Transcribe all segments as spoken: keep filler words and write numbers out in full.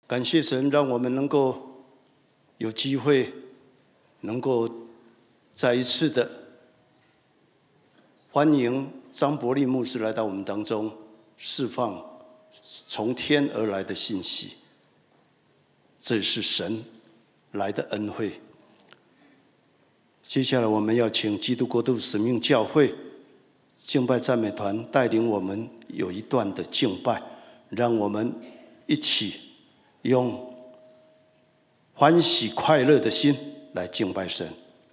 感谢神，让我们能够有机会，能够再一次的欢迎张伯利牧师来到我们当中，释放从天而来的信息。这是神来的恩惠。接下来我们要请基督国度使命教会敬拜赞美团带领我们有一段的敬拜，让我们一起用欢喜快乐的心来敬拜神。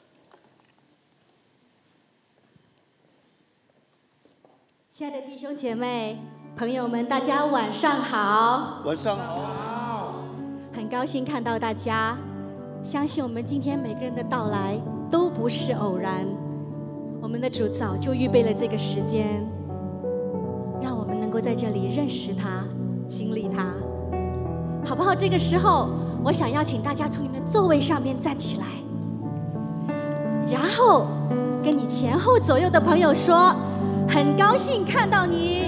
亲爱的弟兄姐妹、朋友们，大家晚上好！ 晚上好！ 很高兴看到大家，相信我们今天每个人的到来都不是偶然，我们的主早就预备了这个时间，让我们能够在这里认识他、经历他，好不好？这个时候，我想邀请大家从你们的座位上面站起来，然后跟你前后左右的朋友说，很高兴看到你。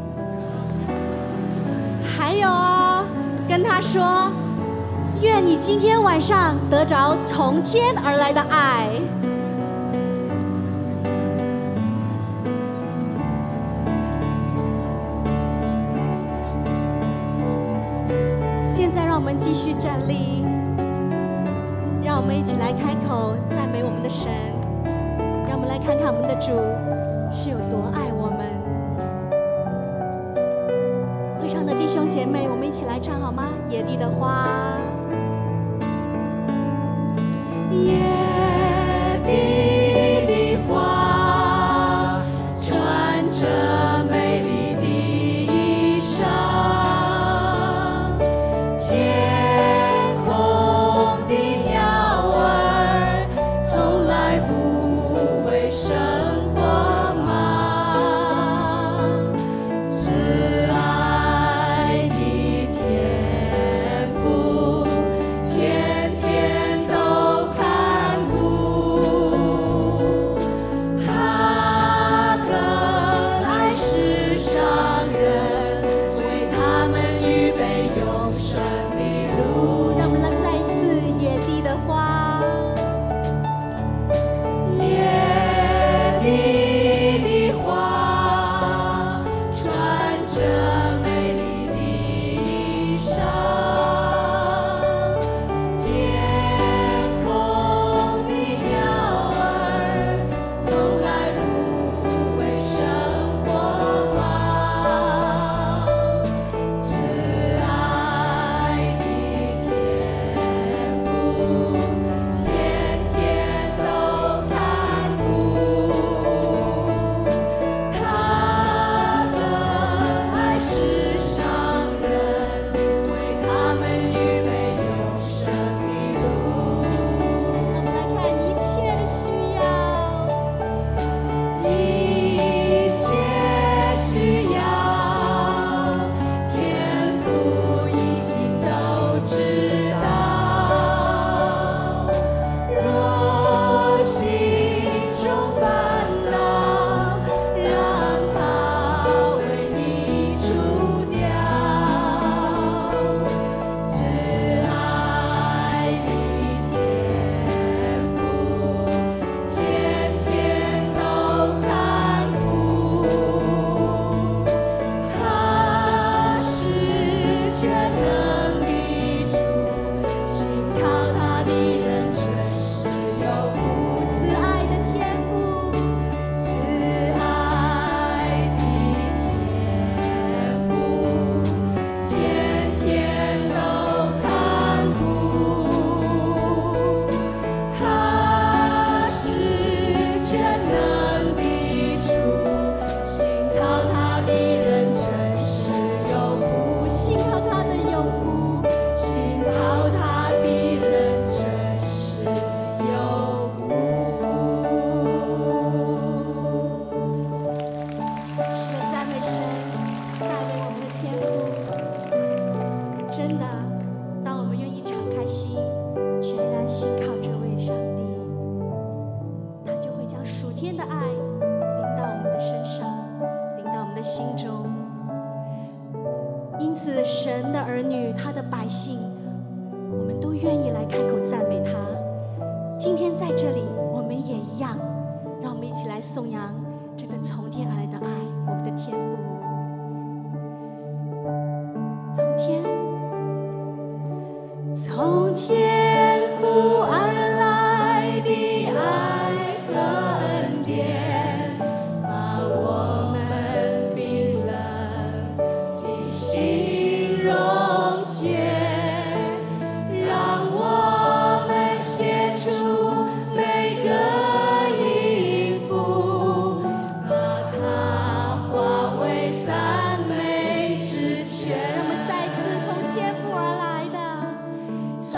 还有哦，跟他说，愿你今天晚上得着从天而来的爱。现在让我们继续站立，让我们一起来开口赞美我们的神，让我们来看看我们的主是有多爱我们。会唱的弟兄姐妹，我们一起来唱好吗？野地的花，野地的花，穿着美丽的衣裳，天空的鸟儿从来不为生活忙，慈爱的天父天天都看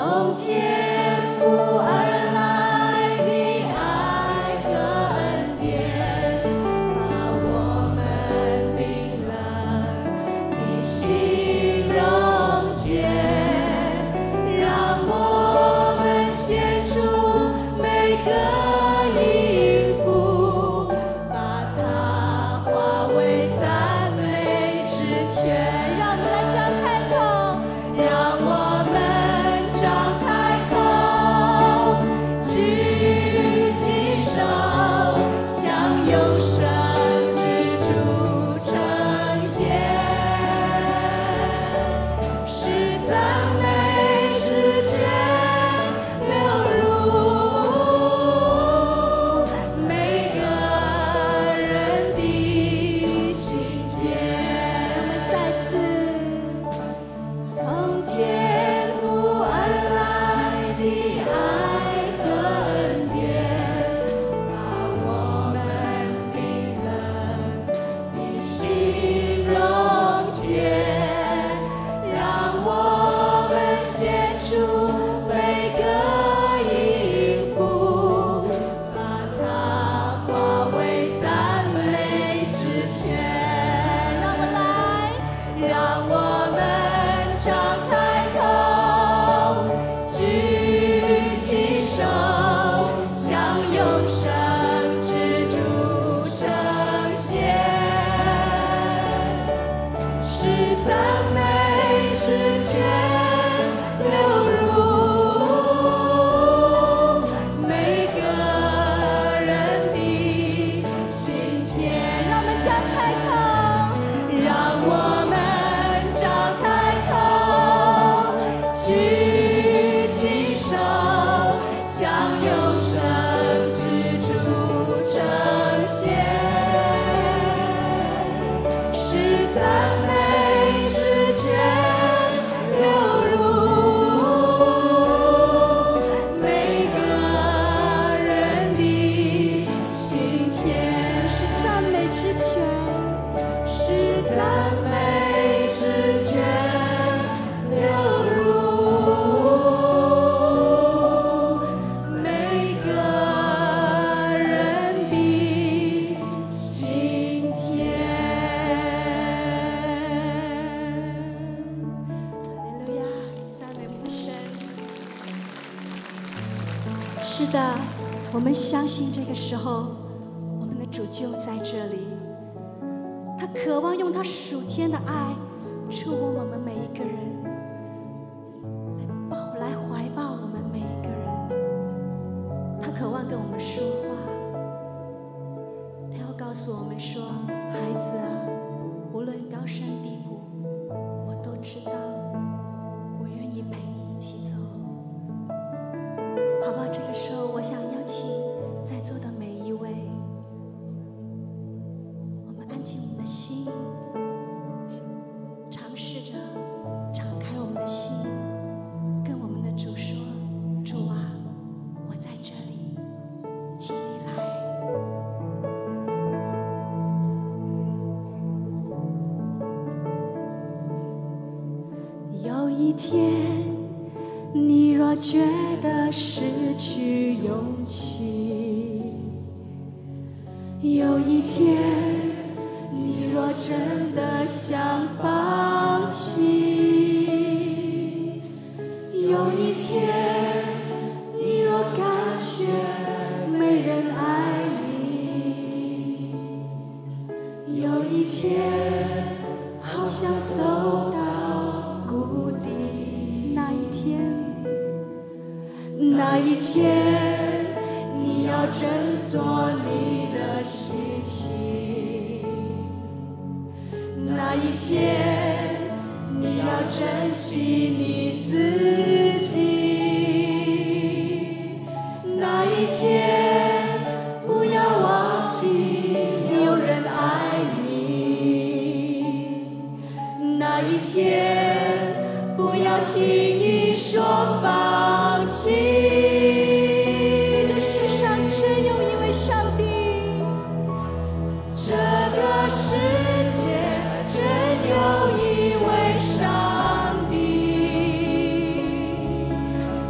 从天父而来的爱和恩典，把我们冰冷的心溶解，让我们献出每个音符，把它化为赞美之泉。让我们来张开口，让我们张开口，举起手，向永生之主呈现，使赞美之泉流入每个人的心间。 我们再次。 从天父而来的爱和恩典，把我们冰冷的心溶解，让我们献出每个音符，把它化为赞美之泉。让我们来，让我们张开口，举起手，向永生之主呈现，使赞美之泉流入每个人的心田。让我们张开口，让我们张开口，举起手，向永生之主呈现，使赞美之泉流入每个人的心田。 是赞美之泉， 使赞美之泉流入每个人的心田。 哈利路亚，赞美我们的神。是的，我们相信这个时候，我们的主就在这里。他渴望用他属天的爱触摸我们每一个人，来抱来怀抱我们每一个人。他渴望跟我们说话，他要告诉我们说：“孩子啊，无论高山低谷，我都知道，我愿意陪你一起走。”好不好？这个时候，我想邀请在座的每一位，我们安静我们的心，尝试着敞开我们的心，跟我们的主说：“主啊，我在这里，请你来。”有一天，你若觉得失去勇气，有一天，你若真的想放弃，有一天，你若感觉没人爱你，有一天，好想走到谷底，那一天，那一天，你要振作你的心情，那一天，你要珍惜你自己，那一天，不要忘记有人爱你，那一天，不要轻易说放弃。这个世上只有一位上帝，这个世界真有一位上帝，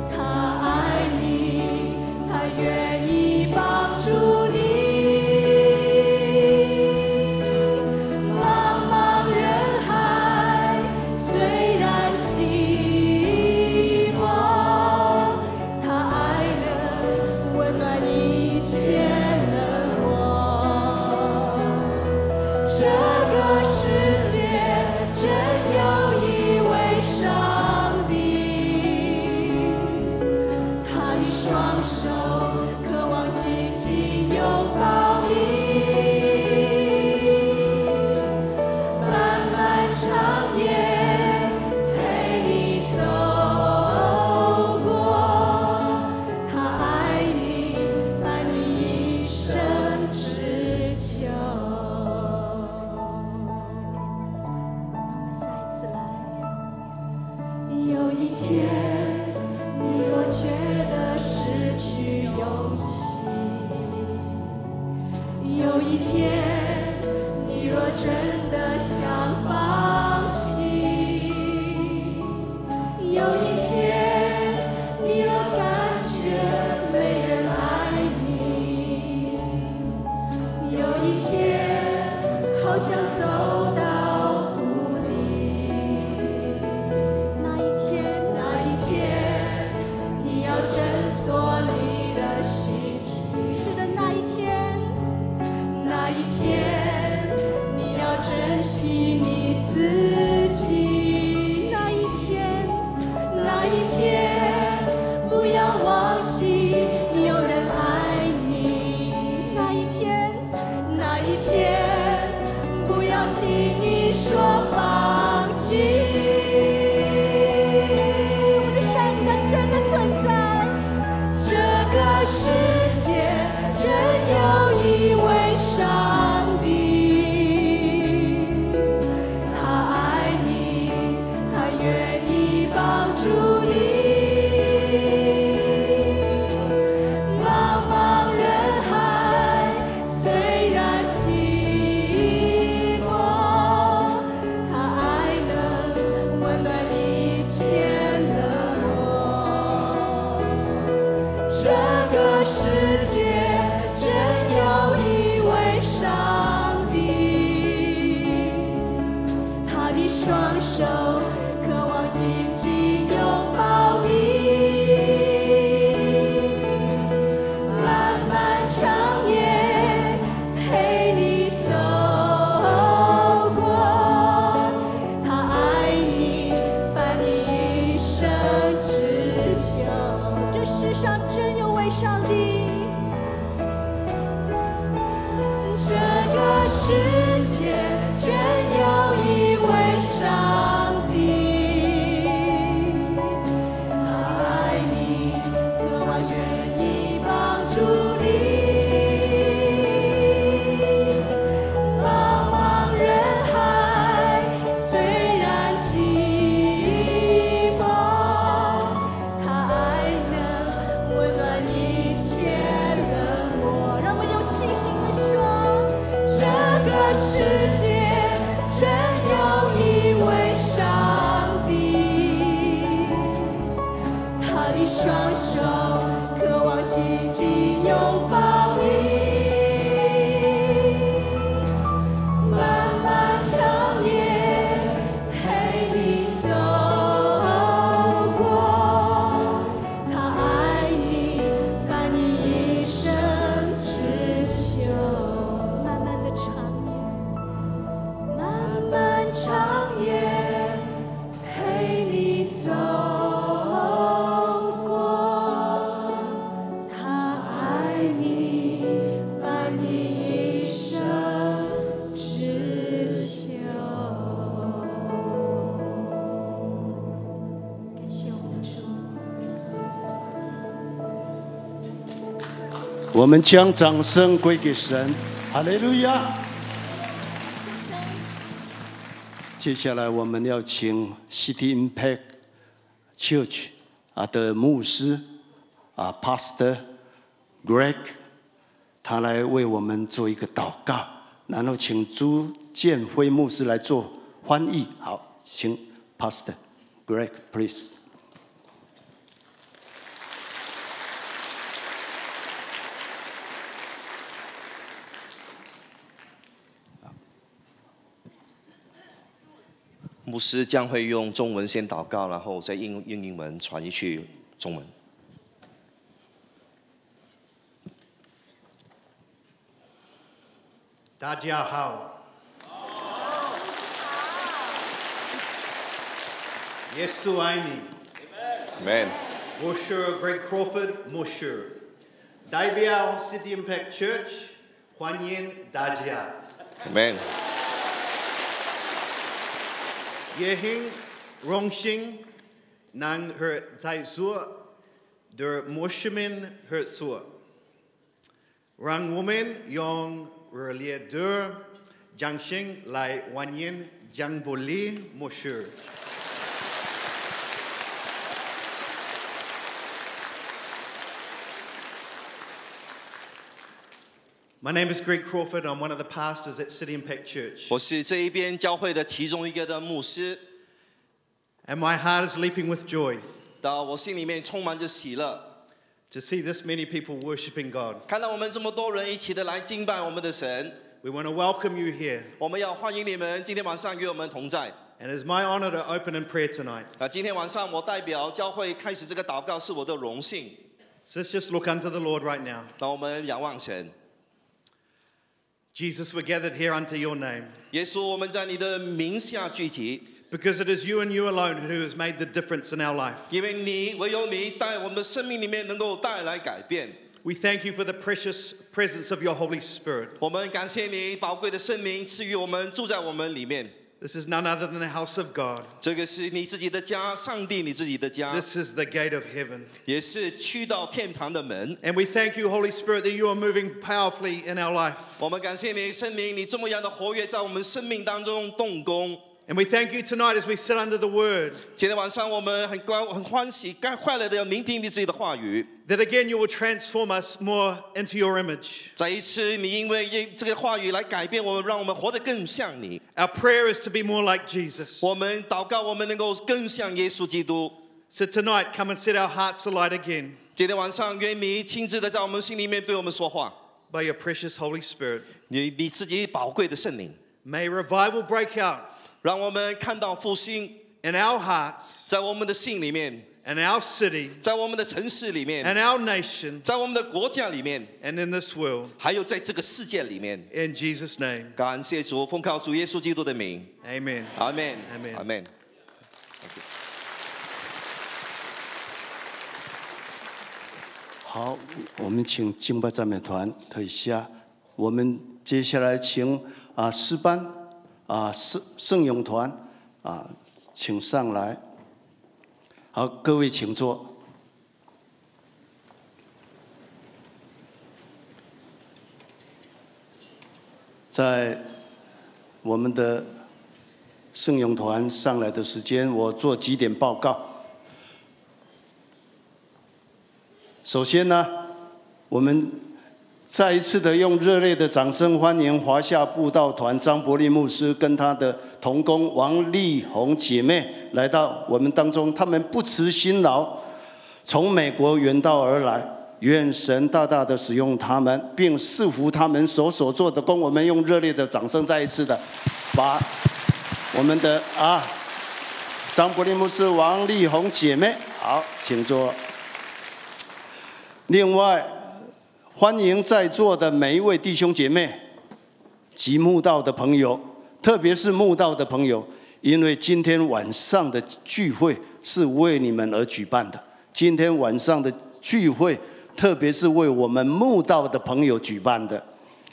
天，你若觉得失去勇气，有一天，你若真的想放弃，有一天，你若感觉没人爱你，有一天，好想走到谷底，那一天，那一天，你要振作你的心情。是的，那一天，那一天，你要珍惜你自己。那一天，那一天，不要忘记有人爱你。那一天，那一天，不要轻易说放弃。我的上帝，他真的存在。这个世界真有一位上帝，他爱你，他愿意帮助你。茫茫人海，虽然寂寞，他爱能温暖一切冷漠。这个世界真有一位上帝，他的双手渴望紧紧拥抱你。漫漫长夜陪你走过，他爱你，伴你一生只求。这世上真有位上帝，这个世界真有一位上帝，他爱你，渴望愿意帮助你。茫茫人海，虽然寂寞，他爱能温暖一切冷漠。让我们用信心地说，这个世界真有一位上帝，他的双手渴望紧紧拥抱你。漫漫长夜陪你走过，他爱你，伴你一生只求。漫漫的长夜，漫漫长夜陪你走过，他爱你，伴你一生只求。感谢我们主。 我们将掌声归给神，哈利路亚！接下来我们要请 City Impact Church 啊的牧师啊 Pastor Greg， 他来为我们做一个祷告，然后请朱建辉牧师来做翻译。好，请 Pastor Greg please。 牧师将会用中文先祷告，然后再用用英文传译去中文。 大家好，耶稣爱你。 Amen。 我是 Greg Crawford 牧师，代表 City Impact Church， 欢迎大家。 Amen。 也很荣幸能和在座的牧师们合作，让我们用热烈的掌声来欢迎Zhang Boli 牧师。 My name is Greg Crawford. I'm one of the pastors at City Impact Church. 我是这一边教会的其中一个的牧师。 And my heart is leaping with joy 到我心里面充满着喜乐， to see this many people worshiping God. 看到我们这么多人一起的来敬拜我们的神。 We want to welcome you here. 我们要欢迎你们今天晚上与我们同在。 And it's my honor to open in prayer tonight. 那今天晚上我代表教会开始这个祷告，是我的荣幸。 So let's just look unto the Lord right now. 让我们仰望神。 Jesus, we're gathered here unto your name 耶稣，我们在你的名下聚集， because it is you and you alone who has made the difference in our life. 因为你唯有你在我们的生命里面能够带来改变。 We thank you for the precious presence of your Holy Spirit. 我们感谢你宝贵的圣灵赐予我们，住在我们里面。 This is none other than the house of God. 这个是你自己的家，上帝你自己的家， This is the gate of heaven. 也是去到天堂的门。 And we thank you, Holy Spirit, that you are moving powerfully in our life. 我们感谢你，圣灵，你这么样的活跃在我们生命当中动工。 And we thank you tonight as we sit under the word, 今天晚上我们很高很欢喜、该快乐的要聆听你自己的话语。 that again you will transform us more into your image. 再一次，你因为这个话语来改变我们，让我们活得更像你。 Our prayer is to be more like Jesus. 我们祷告，我们能够更像耶稣基督。 So tonight, come and set our hearts alight again 今天晚上，愿你亲自的在我们心里面对我们说话， by your precious Holy Spirit. 你你自己宝贵的圣灵， May revival break out 让我们看到复兴 in our hearts, 在我们的心里面， in our city, 在我们的城市里面， in our nation, 在我们的国家里面， and in this world. 还有在这个世界里面。 In Jesus' name, 感谢主，奉靠主耶稣基督的名， amen. 阿门， Amen 阿门。 好，我们请敬拜赞美团退下。我们接下来请啊诗班啊圣圣咏团啊请上来。好，各位请坐。在我们的圣咏团上来的时间，我做几点报告。首先呢，我们再一次的用热烈的掌声欢迎华夏布道团张伯利牧师跟他的同工王丽红姐妹来到我们当中。他们不辞辛劳，从美国远道而来，愿神大大的使用他们，并赐福他们手所做的工。我们用热烈的掌声再一次的把我们的啊张伯利牧师、王丽红姐妹，好，请坐。另外，欢迎在座的每一位弟兄姐妹及慕道的朋友，特别是慕道的朋友，因为今天晚上的聚会是为你们而举办的。今天晚上的聚会，特别是为我们慕道的朋友举办的。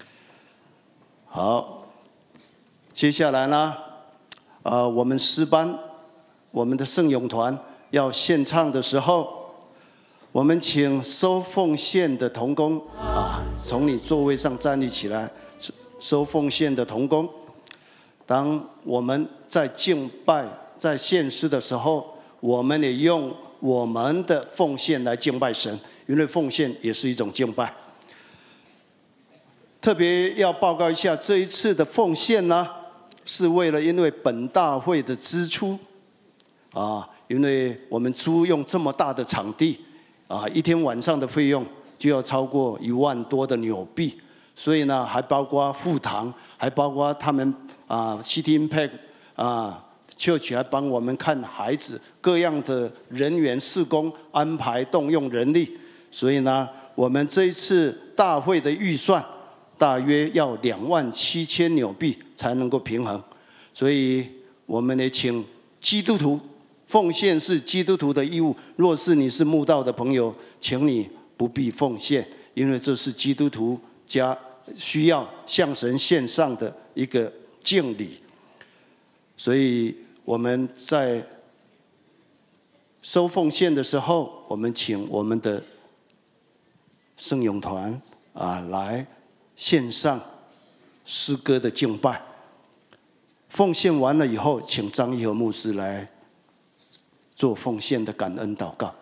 好，接下来呢，呃，我们诗班，我们的圣咏团要献唱的时候。我们请收奉献的同工啊，从你座位上站立起来。收奉献的同工，当我们在敬拜、在献诗的时候，我们也用我们的奉献来敬拜神，因为奉献也是一种敬拜。特别要报告一下，这一次的奉献呢，是为了因为本大会的支出啊，因为我们租用这么大的场地。啊，一天晚上的费用就要超过一万多的纽币，所以呢，还包括副堂，还包括他们啊 ，City Impact 啊 ，Church 还帮我们看孩子，各样的人员事工安排动用人力，所以呢，我们这一次大会的预算大约要两万七千纽币才能够平衡，所以我们也请基督徒。奉献是基督徒的义务。若是你是慕道的朋友，请你不必奉献，因为这是基督徒家需要向神献上的一个敬礼。所以我们在收奉献的时候，我们请我们的圣咏团啊来献上诗歌的敬拜。奉献完了以后，请张义和牧师来做奉献的感恩祷告。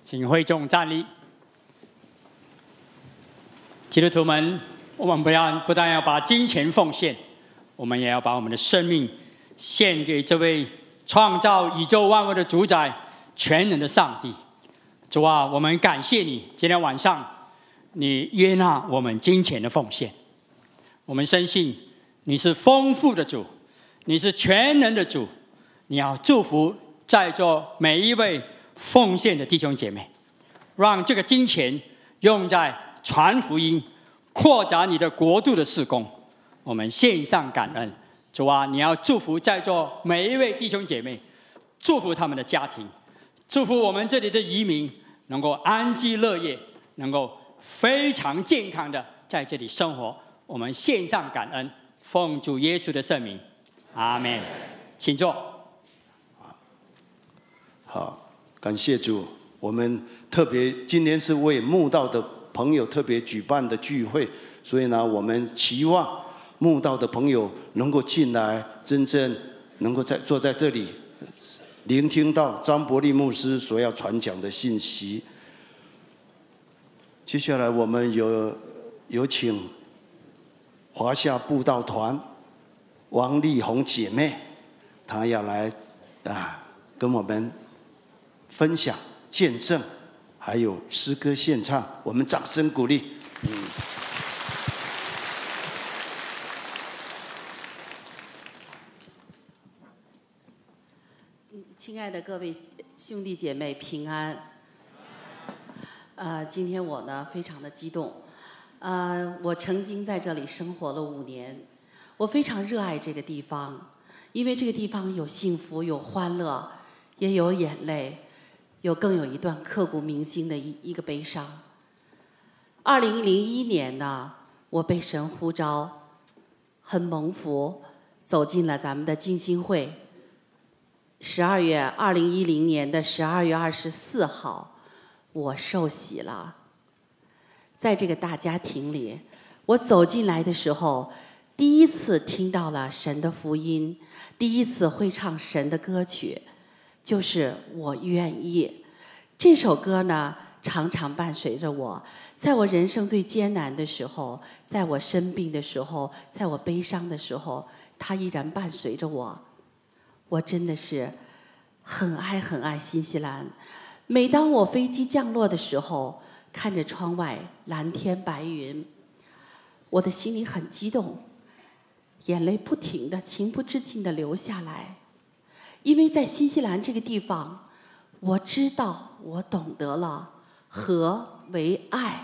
请会众站立。基督徒们，我们不要不但要把金钱奉献，我们也要把我们的生命献给这位创造宇宙万物的主宰、全能的上帝。主啊，我们感谢你，今天晚上你悦纳我们金钱的奉献。我们深信你是丰富的主，你是全能的主，你要祝福在座每一位奉献的弟兄姐妹，让这个金钱用在传福音、扩展你的国度的事工。我们献上感恩。主啊，你要祝福在座每一位弟兄姐妹，祝福他们的家庭，祝福我们这里的移民能够安居乐业，能够非常健康的在这里生活。我们献上感恩，奉主耶稣的圣名，阿们。请坐。 好，感谢主。我们特别今天是为慕道的朋友特别举办的聚会，所以呢，我们期望慕道的朋友能够进来，真正能够在坐在这里，聆听到张伯利牧师所要传讲的信息。接下来我们有有请华夏布道团王丽红姐妹，她要来啊跟我们分享见证，还有诗歌献唱，我们掌声鼓励。嗯。 亲爱的各位兄弟姐妹平安。呃，今天我呢非常的激动。呃，我曾经在这里生活了五年，我非常热爱这个地方，因为这个地方有幸福，有欢乐，也有眼泪，有更有一段刻骨铭心的一一个悲伤。二零零一年呢，我被神呼召，很蒙福，走进了咱们的浸信会。十二月，二零一零年的十二月二十四号，我受洗了。在这个大家庭里，我走进来的时候，第一次听到了神的福音，第一次会唱神的歌曲，就是《我愿意》。这首歌呢，常常伴随着我，在我人生最艰难的时候，在我生病的时候，在我悲伤的时候，它依然伴随着我。我真的是很爱很爱新西兰。每当我飞机降落的时候，看着窗外蓝天白云，我的心里很激动，眼泪不停的情不自禁的流下来。因为在新西兰这个地方，我知道我懂得了何为爱。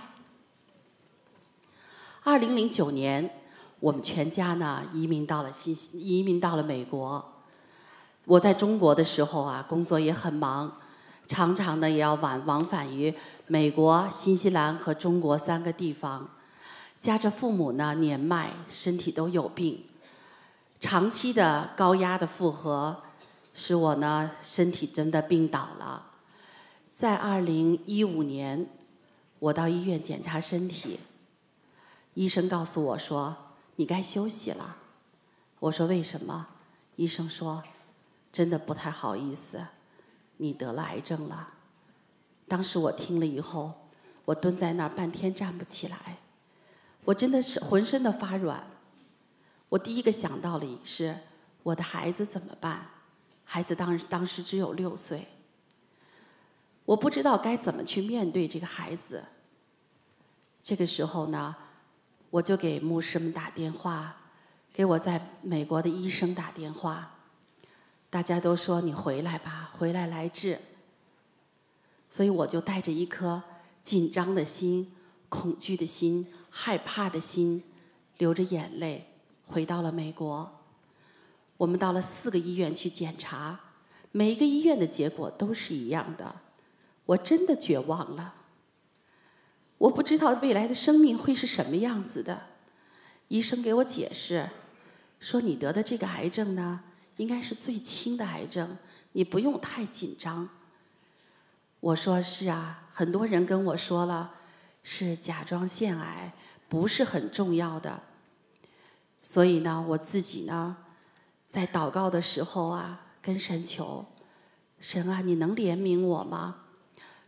二零零九年，我们全家呢移民到了新移民到了美国。我在中国的时候啊，工作也很忙，常常呢也要往往返于美国、新西兰和中国三个地方。加上父母呢年迈，身体都有病，长期的高压的负荷，使我呢身体真的病倒了。在二零一五年，我到医院检查身体，医生告诉我说：“你该休息了。”我说：“为什么？”医生说：“真的不太好意思，你得了癌症了。”当时我听了以后，我蹲在那儿半天站不起来，我真的是浑身的发软。我第一个想到的是我的孩子怎么办？孩子当当时只有六岁，我不知道该怎么去面对这个孩子。这个时候呢，我就给牧师们打电话，给我在美国的医生打电话。大家都说你回来吧，回来来治。所以我就带着一颗紧张的心、恐惧的心、害怕的心，流着眼泪回到了美国。我们到了四个医院去检查，每一个医院的结果都是一样的。我真的绝望了，我不知道未来的生命会是什么样子的。医生给我解释说，你得的这个癌症呢，应该是最轻的癌症，你不用太紧张。我说是啊，很多人跟我说了，是甲状腺癌，不是很重要的。所以呢，我自己呢，在祷告的时候啊，跟神求，神啊，你能怜悯我吗？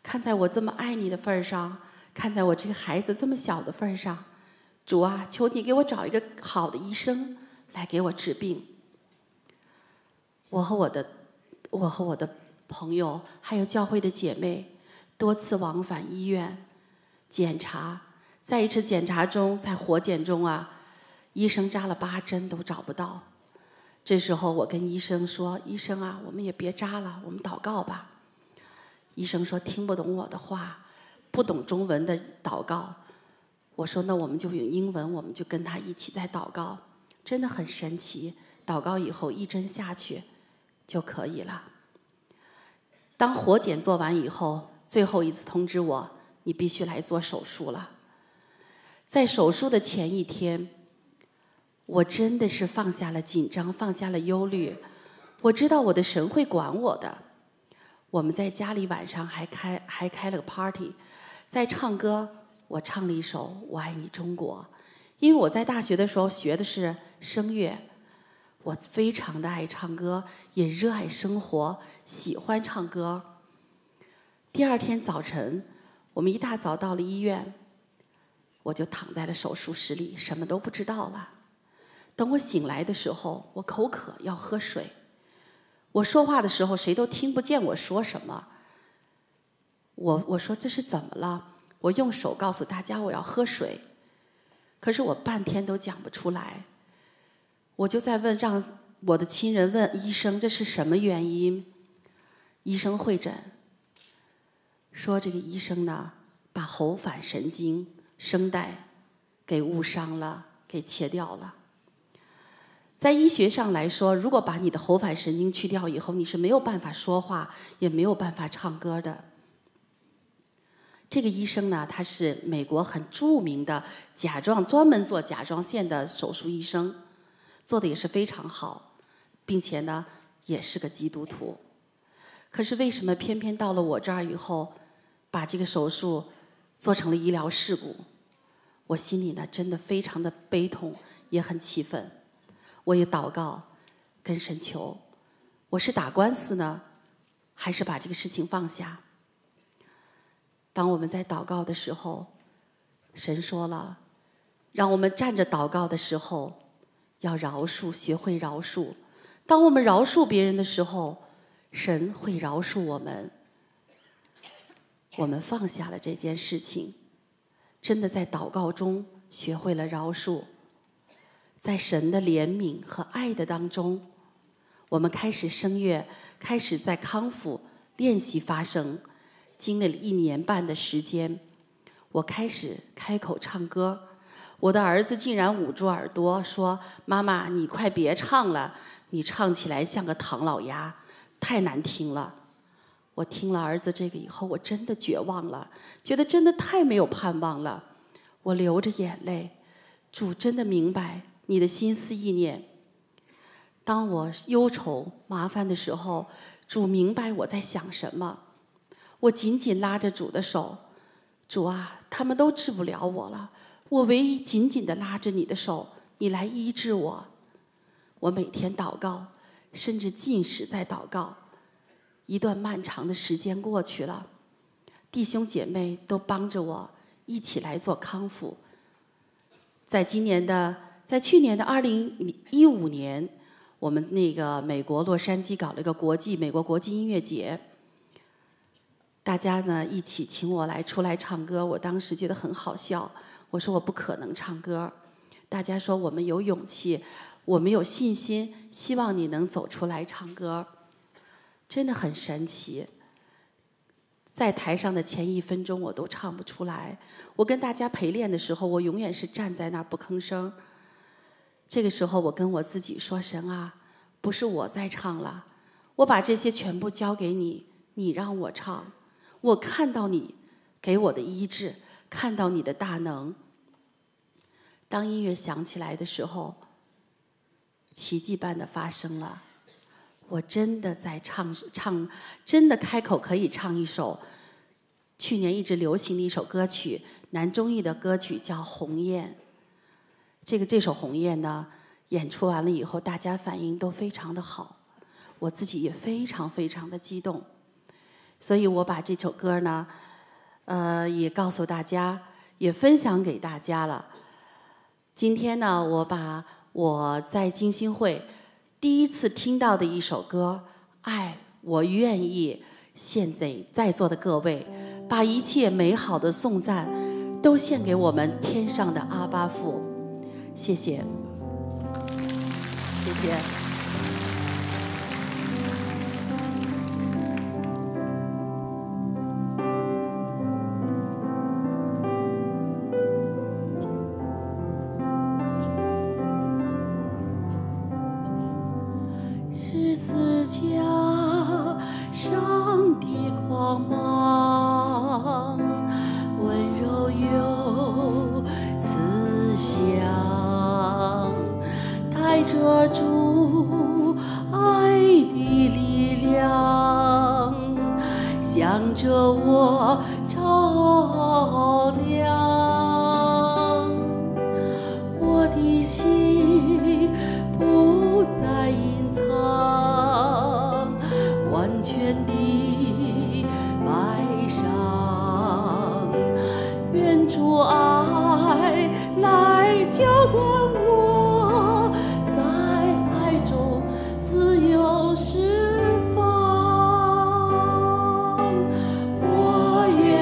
看在我这么爱你的份儿上，看在我这个孩子这么小的份儿上，主啊，求你给我找一个好的医生来给我治病。我和我的，我和我的朋友还有教会的姐妹，多次往返医院检查，在一次检查中，在活检中啊，医生扎了八针都找不到。这时候我跟医生说：“医生啊，我们也别扎了，我们祷告吧。”医生说听不懂我的话，不懂中文的祷告。我说那我们就用英文，我们就跟他一起在祷告。真的很神奇，祷告以后一针下去就可以了。当活检做完以后，最后一次通知我，你必须来做手术了。在手术的前一天，我真的是放下了紧张，放下了忧虑。我知道我的神会管我的。我们在家里晚上还开还开了个 party， 在唱歌，我唱了一首《我爱你中国》，因为我在大学的时候学的是声乐，我非常的爱唱歌，也热爱生活，喜欢唱歌。第二天早晨，我们一大早到了医院，我就躺在了手术室里，什么都不知道了。等我醒来的时候，我口渴，要喝水。我说话的时候，谁都听不见我说什么。我我说这是怎么了？我用手告诉大家我要喝水，可是我半天都讲不出来。我就在问，让我的亲人问医生这是什么原因。医生会诊说，这个医生呢把喉返神经声带给误伤了，给切掉了。在医学上来说，如果把你的喉返神经去掉以后，你是没有办法说话，也没有办法唱歌的。这个医生呢，他是美国很著名的甲状专门做甲状腺的手术医生，做的也是非常好，并且呢也是个基督徒。可是为什么偏偏到了我这儿以后，把这个手术做成了医疗事故？我心里呢真的非常的悲痛，也很气愤。我也祷告，跟神求，我是打官司呢，还是把这个事情放下？当我们在祷告的时候，神说了，让我们站着祷告的时候，要饶恕，学会饶恕。当我们饶恕别人的时候，神会饶恕我们。我们放下了这件事情，真的在祷告中学会了饶恕。在神的怜悯和爱的当中，我们开始声乐，开始在康复练习发声。经历了一年半的时间，我开始开口唱歌。我的儿子竟然捂住耳朵说：“妈妈，你快别唱了，你唱起来像个唐老鸭，太难听了。”我听了儿子这个以后，我真的绝望了，觉得真的太没有盼望了。我流着眼泪，主真的明白你的心思意念。当我忧愁麻烦的时候，主明白我在想什么。我紧紧拉着主的手，主啊，他们都治不了我了，我唯一紧紧地拉着你的手，你来医治我。我每天祷告，甚至禁食在祷告。一段漫长的时间过去了，弟兄姐妹都帮着我一起来做康复。在今年的在去年的二零一五年，我们那个美国洛杉矶搞了一个国际美国国际音乐节，大家呢一起请我来出来唱歌。我当时觉得很好笑，我说我不可能唱歌。大家说我们有勇气，我们有信心，希望你能走出来唱歌。真的很神奇，在台上的前一分钟我都唱不出来。我跟大家陪练的时候，我永远是站在那儿不吭声。这个时候我跟我自己说，神啊，不是我在唱了，我把这些全部交给你，你让我唱。我看到你给我的医治，看到你的大能。当音乐响起来的时候，奇迹般的发生了。我真的在唱唱，真的开口可以唱一首去年一直流行的一首歌曲，男中艺的歌曲叫《鸿雁》。这个这首《鸿雁》呢，演出完了以后，大家反应都非常的好，我自己也非常非常的激动，所以我把这首歌呢呃，也告诉大家，也分享给大家了。今天呢，我把我在金星会第一次听到的一首歌《爱我愿意》献给在座的各位，把一切美好的颂赞都献给我们天上的阿爸父。谢谢，谢谢。十字架上的光芒，温柔又慈祥，带着主爱的力量，向着我照亮。我的心不再隐藏，完全的摆上，愿主爱来浇灌我，在爱中自由释放。我愿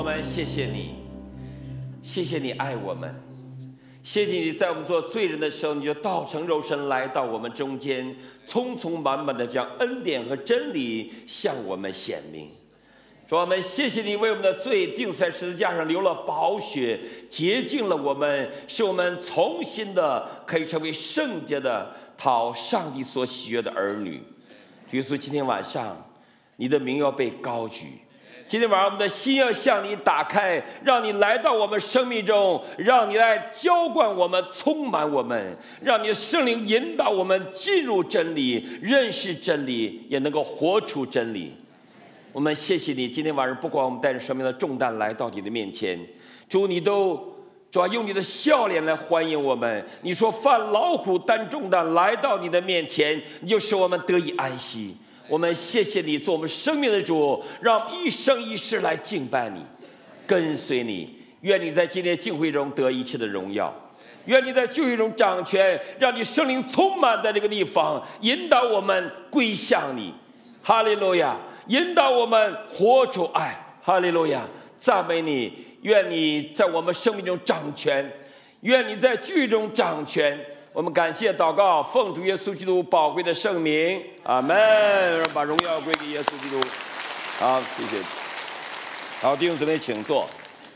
们谢谢你，谢谢你爱我们，谢谢你在我们做罪人的时候，你就道成肉身来到我们中间，匆匆忙忙的将恩典和真理向我们显明。主，我们谢谢你为我们的罪钉在十字架上流了宝血，洁净了我们，使我们重新的可以成为圣洁的，讨上帝所喜悦的儿女。耶稣，今天晚上你的名要被高举，今天晚上我们的心要向你打开，让你来到我们生命中，让你来浇灌我们，充满我们，让你的圣灵引导我们进入真理，认识真理，也能够活出真理。我们谢谢你，今天晚上不管我们带着生命的重担来到你的面前，主，你都主要用你的笑脸来欢迎我们。你说犯劳苦担重担来到你的面前，你就使我们得以安息。我们谢谢你做我们生命的主，让我们一生一世来敬拜你，跟随你。愿你在今天敬会中得一切的荣耀，愿你在聚会中掌权，让你圣灵充满在这个地方，引导我们归向你。哈利路亚！引导我们活出爱。哈利路亚！赞美你，愿你在我们生命中掌权，愿你在聚会中掌权。我们感谢祷告，奉主耶稣基督宝贵的圣名，阿门。把荣耀归给耶稣基督。好，谢谢。好，弟兄姊妹，请坐。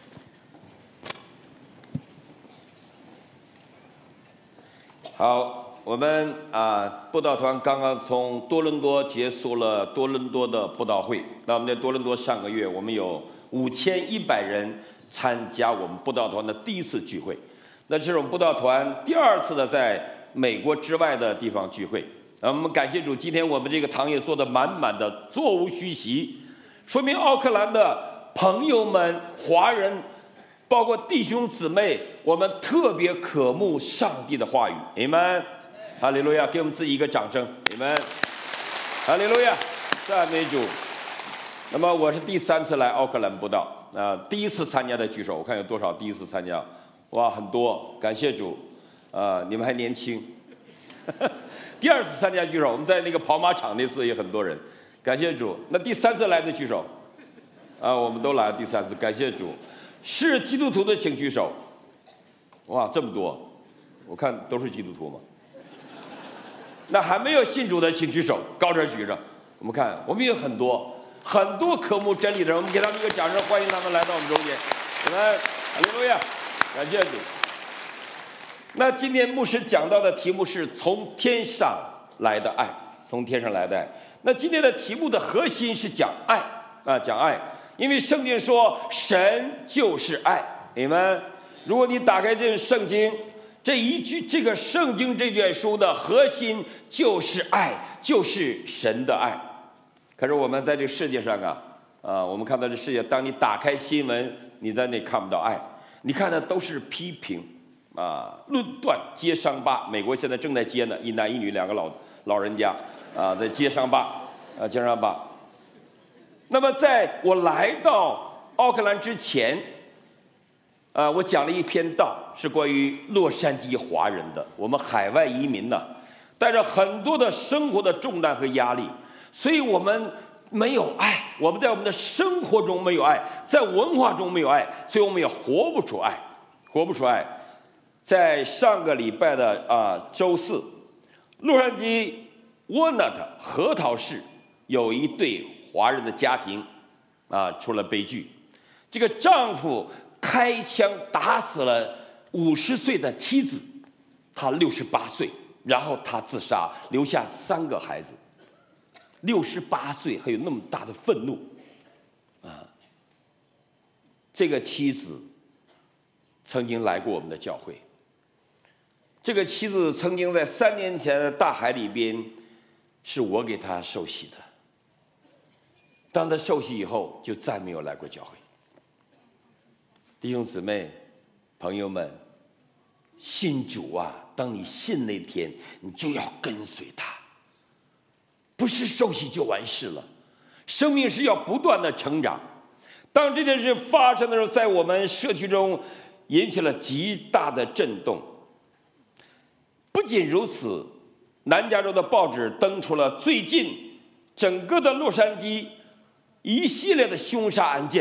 好，我们啊，布道团刚刚从多伦多结束了多伦多的布道会。那我们在多伦多上个月，我们有五千一百人参加我们布道团的第一次聚会。那这是我们布道团第二次的在美国之外的地方聚会。啊，我们感谢主，今天我们这个堂也做得满满的，座无虚席，说明奥克兰的朋友们、华人，包括弟兄姊妹，我们特别渴慕上帝的话语。阿们，哈利路亚！给我们自己一个掌声。阿们，哈利路亚！赞美主。那么我是第三次来奥克兰布道啊，第一次参加的举手，我看有多少第一次参加。哇，很多，感谢主，啊、呃，你们还年轻。第二次参加举手，我们在那个跑马场那次也很多人，感谢主。那第三次来的举手，啊，我们都来了第三次，感谢主。是基督徒的请举手。哇，这么多，我看都是基督徒嘛。那还没有信主的请举手，高点举着。我们看，我们有很多很多渴慕真理的人，我们给他们一个掌声，欢迎他们来到我们中间。我们哈利路亚。感谢主。那今天牧师讲到的题目是从天上来的爱，从天上来的爱。那今天的题目的核心是讲爱啊，讲爱，因为圣经说神就是爱，你们，如果你打开这圣经，这一句这个圣经这卷书的核心就是爱，就是神的爱。可是我们在这个世界上啊，啊，我们看到这世界，当你打开新闻，你在那看不到爱。你看的都是批评啊、论断、揭伤疤。美国现在正在揭呢，一男一女两个老老人家啊，在揭伤疤啊，揭伤疤。那么在我来到奥克兰之前，啊，我讲了一篇道，是关于洛杉矶华人的。我们海外移民呢，带着很多的生活的重担和压力，所以我们没有爱，我们在我们的生活中没有爱，在文化中没有爱，所以我们也活不出爱，活不出爱。在上个礼拜的啊周四，洛杉矶 Walnut 核桃市有一对华人的家庭啊出了悲剧，这个丈夫开枪打死了五十岁的妻子，他六十八岁，然后他自杀，留下三个孩子。六十八岁还有那么大的愤怒啊！这个妻子曾经来过我们的教会，这个妻子曾经在三年前的大海里边，是我给她受洗的。当她受洗以后，就再没有来过教会。弟兄姊妹、朋友们，信主啊！当你信那天，你就要跟随他。不是受洗就完事了，生命是要不断的成长。当这件事发生的时候，在我们社区中引起了极大的震动。不仅如此，南加州的报纸登出了最近整个的洛杉矶一系列的凶杀案件，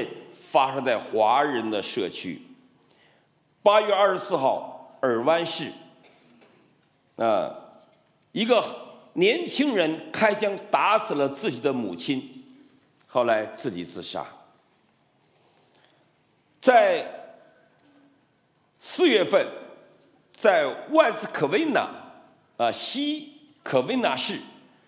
发生在华人的社区。八月二十四号，尔湾市，啊、呃，一个年轻人开枪打死了自己的母亲，后来自己自杀。在四月份，在万斯科维纳啊西科维纳市，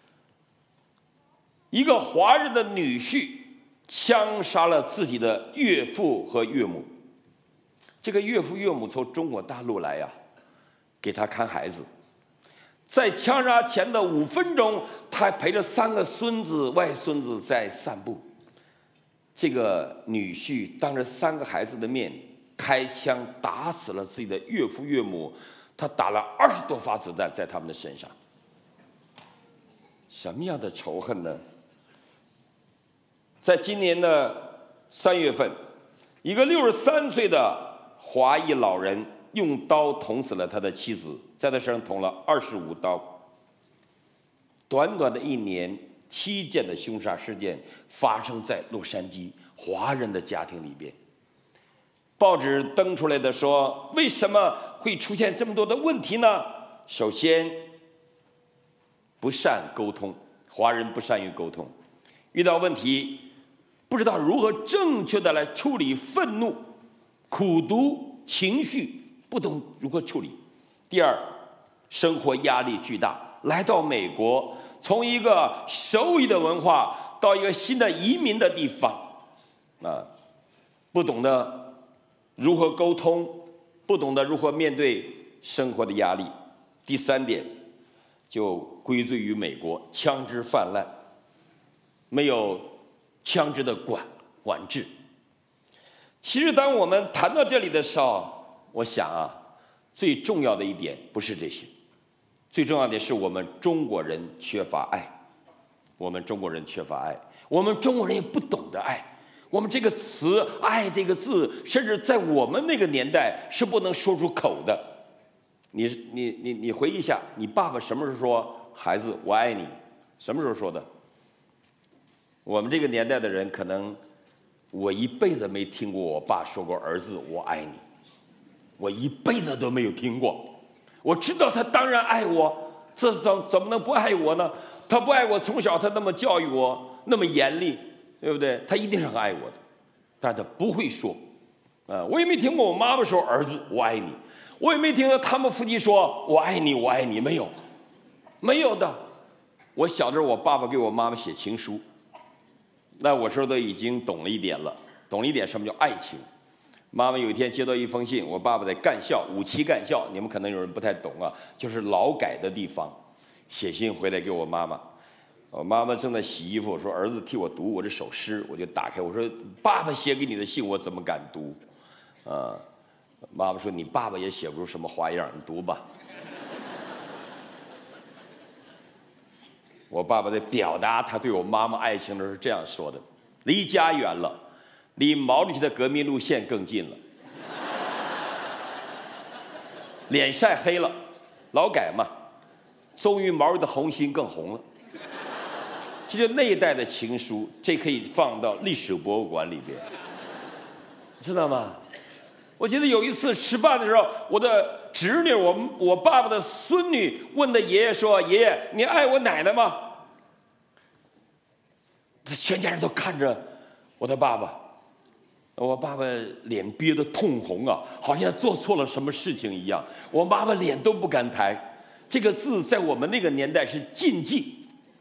一个华人的女婿枪杀了自己的岳父和岳母。这个岳父岳母从中国大陆来呀、啊，给他看孩子。在枪杀前的五分钟，他还陪着三个孙子、外孙子在散步。这个女婿当着三个孩子的面开枪打死了自己的岳父岳母，他打了二十多发子弹在他们的身上。什么样的仇恨呢？在今年的三月份，一个六十三岁的华裔老人用刀捅死了他的妻子，在他身上捅了二十五刀。短短的一年，七件的凶杀事件发生在洛杉矶华人的家庭里边。报纸登出来的说，为什么会出现这么多的问题呢？首先，不善沟通，华人不善于沟通，遇到问题不知道如何正确的来处理愤怒、苦毒情绪，不懂如何处理。第二，生活压力巨大，来到美国，从一个手语的文化到一个新的移民的地方，啊，不懂得如何沟通，不懂得如何面对生活的压力。第三点，就归罪于美国枪支泛滥，没有枪支的管管制。其实当我们谈到这里的时候，我想啊，最重要的一点不是这些，最重要的是我们中国人缺乏爱，我们中国人缺乏爱，我们中国人也不懂得爱。我们这个词“爱”这个字，甚至在我们那个年代是不能说出口的。你你你你回忆一下，你爸爸什么时候说“孩子，我爱你”？什么时候说的？我们这个年代的人，可能我一辈子没听过我爸说过“儿子，我爱你”，我一辈子都没有听过。我知道他当然爱我，这怎怎么能不爱我呢？他不爱我，从小他那么教育我，那么严厉。对不对？他一定是很爱我的，但他不会说。啊，我也没听过我妈妈说“儿子，我爱你”，我也没听到他们夫妻说“我爱你，我爱你”，没有，没有的。我小的时候，我爸爸给我妈妈写情书，那我时候都已经懂了一点了，懂了一点什么叫爱情。妈妈有一天接到一封信，我爸爸在干校，五期干校，你们可能有人不太懂啊，就是劳改的地方，写信回来给我妈妈。我妈妈正在洗衣服，说：“儿子，替我读我这首诗。”我就打开，我说：“爸爸写给你的信，我怎么敢读？”啊，妈妈说：“你爸爸也写不出什么花样，你读吧。”我爸爸在表达他对我妈妈爱情的时候是这样说的：“离家远了，离毛主席的革命路线更近了。脸晒黑了，劳改嘛，终于毛主席的红心更红了。”这就那一代的情书，这可以放到历史博物馆里边，知道吗？我记得有一次吃饭的时候，我的侄女，我我爸爸的孙女问的爷爷说：“爷爷，你爱我奶奶吗？”全家人都看着我的爸爸，我爸爸脸憋得通红啊，好像做错了什么事情一样。我妈妈脸都不敢抬，这个字在我们那个年代是禁忌。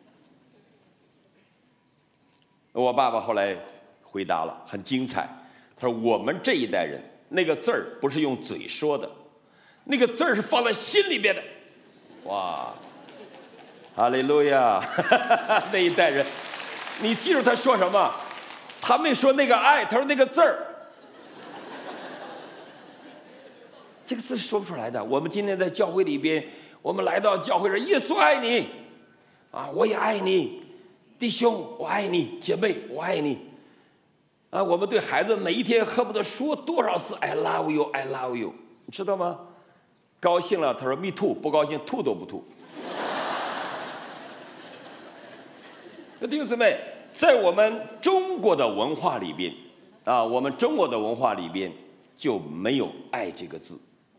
我爸爸后来回答了，很精彩。他说：“我们这一代人，那个字儿不是用嘴说的，那个字儿是放在心里边的。”哇，哈利路亚！那一代人，你记住他说什么？他没说那个爱，他说那个字儿。这个字是说不出来的。我们今天在教会里边，我们来到教会上，耶稣爱你，啊，我也爱你。弟兄，我爱你；姐妹，我爱你。啊，我们对孩子每一天恨不得说多少次 "I love you, I love you"， 你知道吗？高兴了，他说 "Me too"； 不高兴，吐都不吐。弟兄姊妹，在我们中国的文化里边， 啊，我们中国的文化里边就没有爱这个字。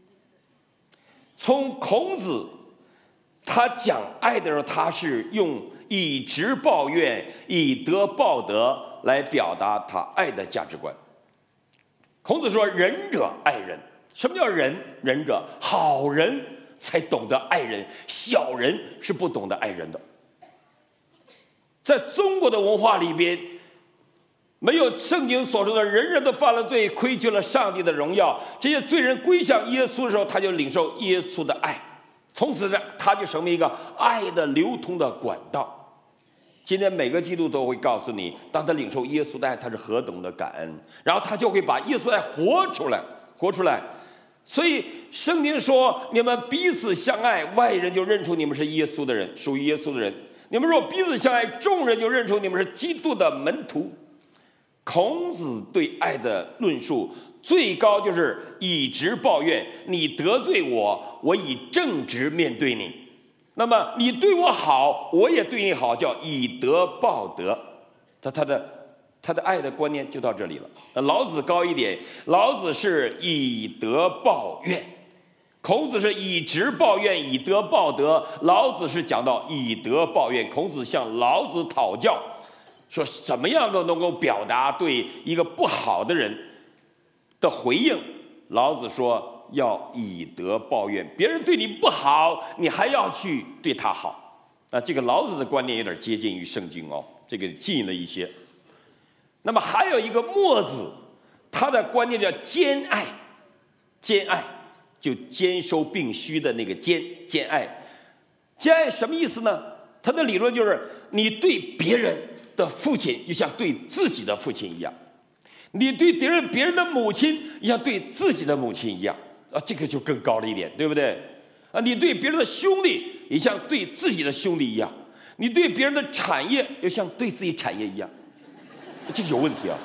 从孔子他讲爱的时候，他是用以直报怨、以德报德来表达他爱的价值观。孔子说：“仁者爱人。”什么叫仁？仁者，好人才懂得爱人，小人是不懂得爱人的。在中国的文化里边，没有圣经所说的人人都犯了罪，亏缺了上帝的荣耀。这些罪人归向耶稣的时候，他就领受耶稣的爱，从此他就成为一个爱的流通的管道。今天每个基督徒都会告诉你，当他领受耶稣的爱，他是何等的感恩，然后他就会把耶稣的爱活出来，活出来。所以圣经说：“你们彼此相爱，外人就认出你们是耶稣的人，属于耶稣的人。你们若彼此相爱，众人就认出你们是基督的门徒。”孔子对爱的论述最高就是以直报怨，你得罪我，我以正直面对你。那么你对我好，我也对你好，叫以德报德。他他的他的爱的观念就到这里了。老子高一点，老子是以德报怨，孔子是以直报怨，以德报德。老子是讲到以德报怨，孔子向老子讨教，说什么样都能够表达对一个不好的人的回应。老子说要以德报怨，别人对你不好，你还要去对他好。那这个老子的观念有点接近于圣经哦，这个近了一些。那么还有一个墨子，他的观念叫兼爱，兼爱就兼收并蓄的那个兼，兼爱。兼爱什么意思呢？他的理论就是你对别人的父亲就像对自己的父亲一样，你对别人别人的母亲就像对自己的母亲一样啊，这个就更高了一点，对不对？啊，你对别人的兄弟也像对自己的兄弟一样，你对别人的产业又像对自己产业一样，这个有问题啊！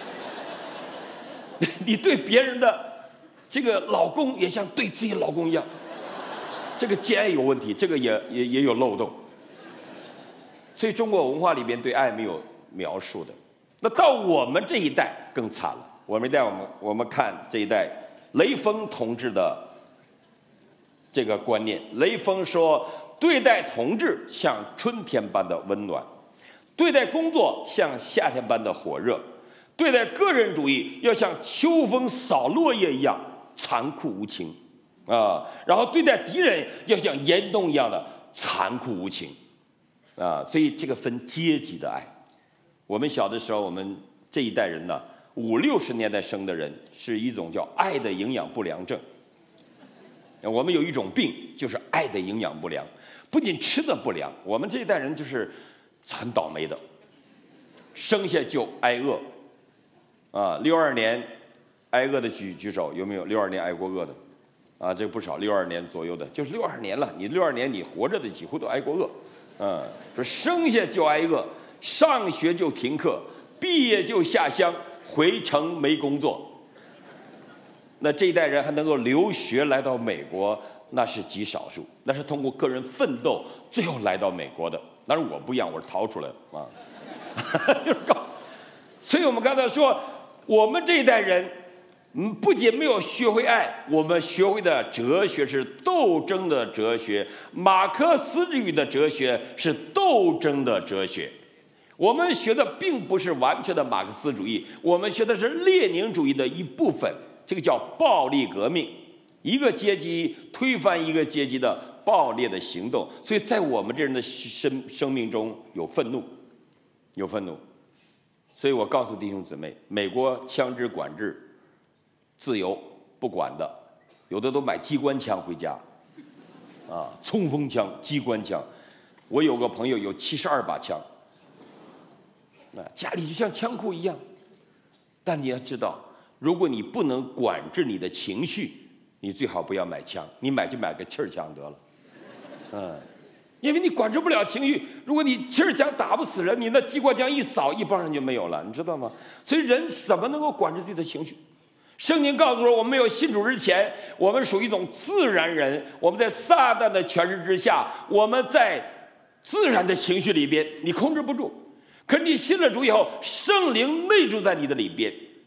你对别人的这个老公也像对自己老公一样，这个兼爱有问题，这个也也也有漏洞。所以中国文化里边对爱没有描述的。那到我们这一代更惨了，我们一代我们我们看这一代雷锋同志的这个观念。雷锋说，对待同志像春天般的温暖，对待工作像夏天般的火热，对待个人主义要像秋风扫落叶一样残酷无情啊，然后对待敌人要像严冬一样的残酷无情啊。所以这个分阶级的爱。我们小的时候，我们这一代人呢，五六十年代生的人是一种叫爱的营养不良症。我们有一种病就是爱的营养不良，不仅吃的不良，我们这一代人就是很倒霉的，生下就挨饿啊。六二年挨饿的举举手，有没有六二年挨过饿的？啊，这不少，六二年左右的，就是六二年了。你六二年你活着的几乎都挨过饿，嗯，说生下就挨饿，上学就停课，毕业就下乡，回城没工作。那这一代人还能够留学来到美国，那是极少数，那是通过个人奋斗最后来到美国的。当然我不一样，我是逃出来的啊。就是告诉，所以我们刚才说，我们这一代人，嗯，不仅没有学会爱，我们学会的哲学是斗争的哲学，马克思主义的哲学是斗争的哲学。我们学的并不是完全的马克思主义，我们学的是列宁主义的一部分。这个叫暴力革命，一个阶级推翻一个阶级的暴烈的行动。所以在我们这人的生生命中有愤怒，有愤怒。所以我告诉弟兄姊妹，美国枪支管制自由不管的，有的都买机关枪回家，啊，冲锋枪、机关枪。我有个朋友有七十二把枪，啊，家里就像枪库一样。但你要知道，如果你不能管制你的情绪，你最好不要买枪，你买就买个气儿枪得了，嗯，因为你管制不了情绪。如果你气儿枪打不死人，你那机关枪一扫，一帮人就没有了，你知道吗？所以人怎么能够管制自己的情绪？圣经告诉我，我们没有信主之前，我们属于一种自然人，我们在撒旦的权势之下，我们在自然的情绪里边，你控制不住。可是你信了主以后，圣灵内住在你的里边，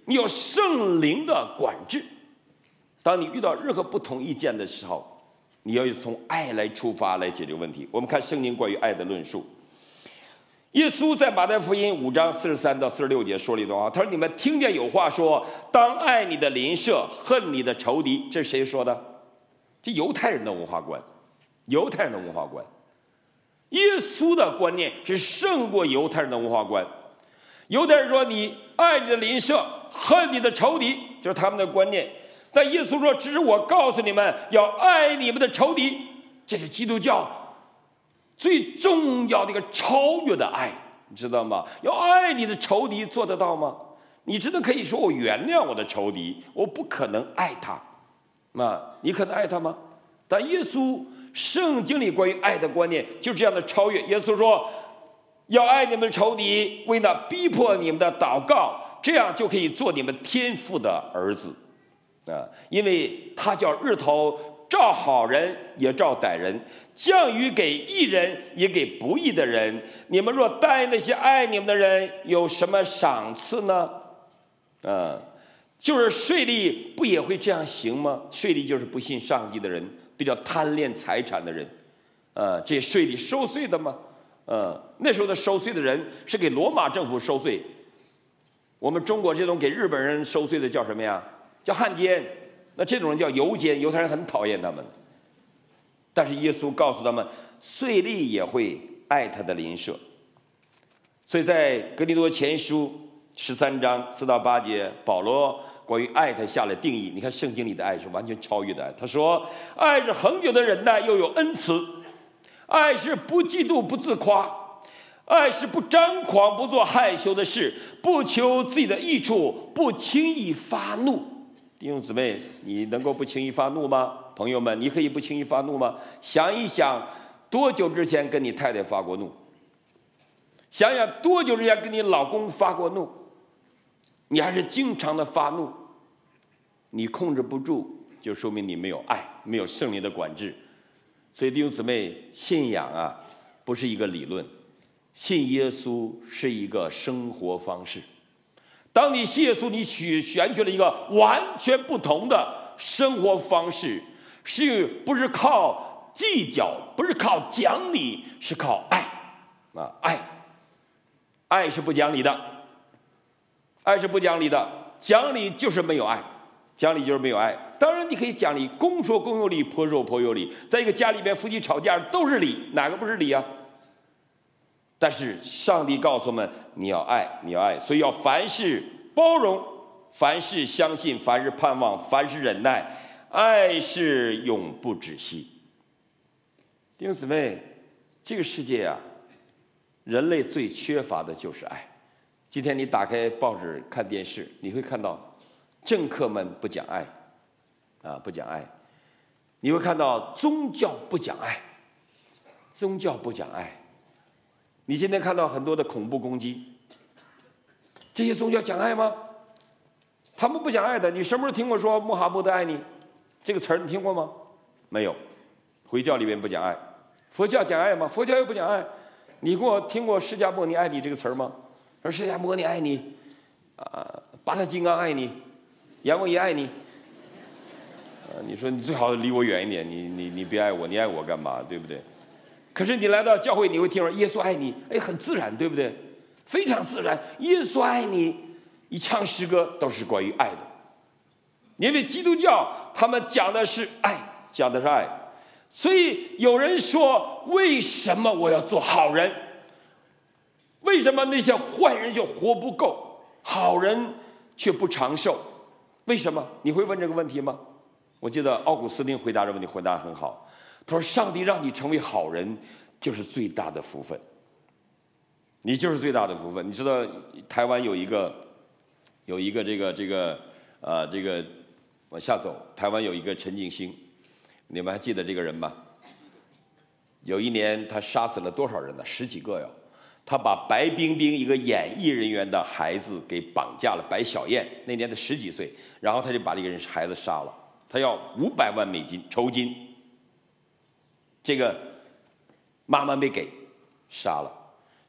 你有圣灵的管制。当你遇到任何不同意见的时候，你要从爱来出发来解决问题。我们看圣经关于爱的论述。耶稣在马太福音五章四十三到四十六节说了一段话，他说：“你们听见有话说，当爱你的邻舍，恨你的仇敌。”这是谁说的？这犹太人的文化观，犹太人的文化观。耶稣的观念是胜过犹太人的文化观。犹太人说：“你爱你的邻舍，恨你的仇敌。”就是他们的观念。但耶稣说：“只是我告诉你们，要爱你们的仇敌。”这是基督教最重要的一个超越的爱，你知道吗？要爱你的仇敌，做得到吗？你真的可以说我原谅我的仇敌，我不可能爱他。那你可能爱他吗？但耶稣圣经里关于爱的观念就这样的超越。耶稣说：“要爱你们的仇敌，为那逼迫你们的祷告，这样就可以做你们天父的儿子。”啊，因为他叫日头照好人也照歹人，降雨给义人也给不义的人。你们若待那些爱你们的人，有什么赏赐呢？啊，就是税吏不也会这样行吗？税吏就是不信上帝的人，比较贪恋财产的人。啊，这些税吏收税的吗？啊，那时候的收税的人是给罗马政府收税。我们中国这种给日本人收税的叫什么呀？叫汉奸。那这种人叫犹奸，犹太人很讨厌他们。但是耶稣告诉他们，税吏也会爱他的邻舍。所以在哥林多前书十三章四到八节，保罗关于爱他下了定义。你看圣经里的爱是完全超越的爱。他说：“爱是恒久的忍耐，又有恩慈；爱是不嫉妒，不自夸；爱是不张狂，不做害羞的事，不求自己的益处，不轻易发怒。”弟兄姊妹，你能够不轻易发怒吗？朋友们，你可以不轻易发怒吗？想一想，多久之前跟你太太发过怒？想想多久之前跟你老公发过怒？你还是经常的发怒，你控制不住，就说明你没有爱，没有圣灵的管制。所以弟兄姊妹，信仰啊，不是一个理论，信耶稣是一个生活方式。当你信耶稣，你取选取了一个完全不同的生活方式，是不是靠计较，不是靠讲理，是靠爱啊！爱，爱是不讲理的，爱是不讲理的，讲理就是没有爱，讲理就是没有爱。当然，你可以讲理，公说公有理，婆说婆有理。在一个家里边，夫妻吵架都是理，哪个不是理啊？但是上帝告诉我们，你要爱，你要爱，所以要凡事包容，凡事相信，凡事盼望，凡事忍耐，爱是永不止息。弟兄姊妹，这个世界啊，人类最缺乏的就是爱。今天你打开报纸看电视，你会看到政客们不讲爱啊，不讲爱。你会看到宗教不讲爱，宗教不讲爱。你今天看到很多的恐怖攻击，这些宗教讲爱吗？他们不讲爱的。你什么时候听过说穆罕默德爱你这个词儿？你听过吗？没有。回教里面不讲爱，佛教讲爱吗？佛教又不讲爱。你给我听过释迦牟尼爱你这个词儿吗？说释迦牟尼爱你，啊，八大金刚爱你，阎王爷爱你，啊，你说你最好离我远一点，你你你别爱我，你爱我干嘛？对不对？可是你来到教会，你会听说耶稣爱你，哎，很自然，对不对？非常自然，耶稣爱你。一唱诗歌都是关于爱的，因为基督教他们讲的是爱，讲的是爱。所以有人说，为什么我要做好人？为什么那些坏人就活不够，好人却不长寿？为什么？你会问这个问题吗？我记得奥古斯丁回答这个问题回答得很好。他说：“上帝让你成为好人，就是最大的福分。你就是最大的福分。”你知道台湾有一个有一个这个这个呃这个往下走，台湾有一个陈景兴，你们还记得这个人吗？有一年他杀死了多少人呢？十几个哟。他把白冰冰一个演艺人员的孩子给绑架了，白小燕那年他十几岁，然后他就把这个人孩子杀了，他要五百万美金酬金。这个妈妈没给，杀了，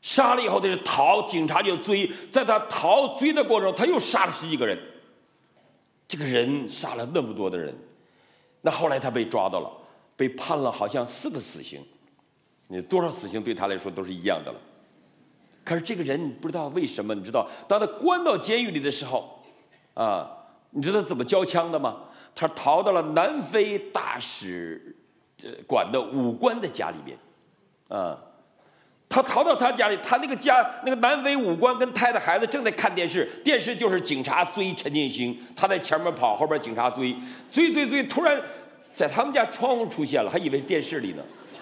杀了以后，他就逃，警察就追，在他逃追的过程中，他又杀了十几个人。这个人杀了那么多的人，那后来他被抓到了，被判了好像四个死刑。你多少死刑对他来说都是一样的了。可是这个人不知道为什么，你知道，当他关到监狱里的时候，啊，你知道他怎么交枪的吗？他逃到了南非大使馆的武官的家里面，啊。他逃到他家里，他那个家那个南非武官跟太太孩子正在看电视，电视就是警察追陈进兴，他在前面跑，后边警察追，追追追，突然在他们家窗户出现了，还以为是电视里呢。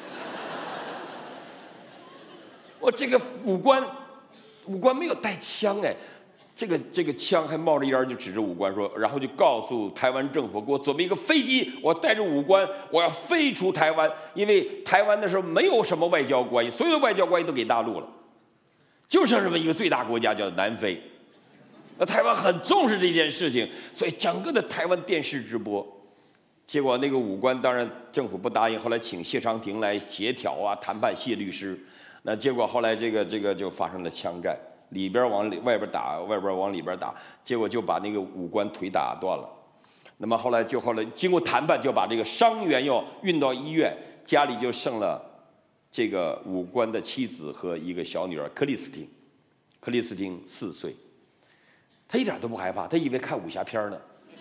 我这个武官，武官没有带枪哎，这个这个枪还冒着烟，就指着武官说，然后就告诉台湾政府，给我准备一个飞机，我带着武官，我要飞出台湾，因为台湾那时候没有什么外交关系，所有的外交关系都给大陆了，就剩这么一个最大国家叫南非。那台湾很重视这件事情，所以整个的台湾电视直播。结果那个武官当然政府不答应，后来请谢长廷来协调啊谈判，谢律师。那结果后来这个这个就发生了枪战。里边往里外边打，外边往里边打，结果就把那个武官腿打断了。那么后来就后来经过谈判，就把这个伤员要运到医院，家里就剩了这个武官的妻子和一个小女儿克里斯汀。克里斯汀四岁，他一点都不害怕，他以为看武侠片呢。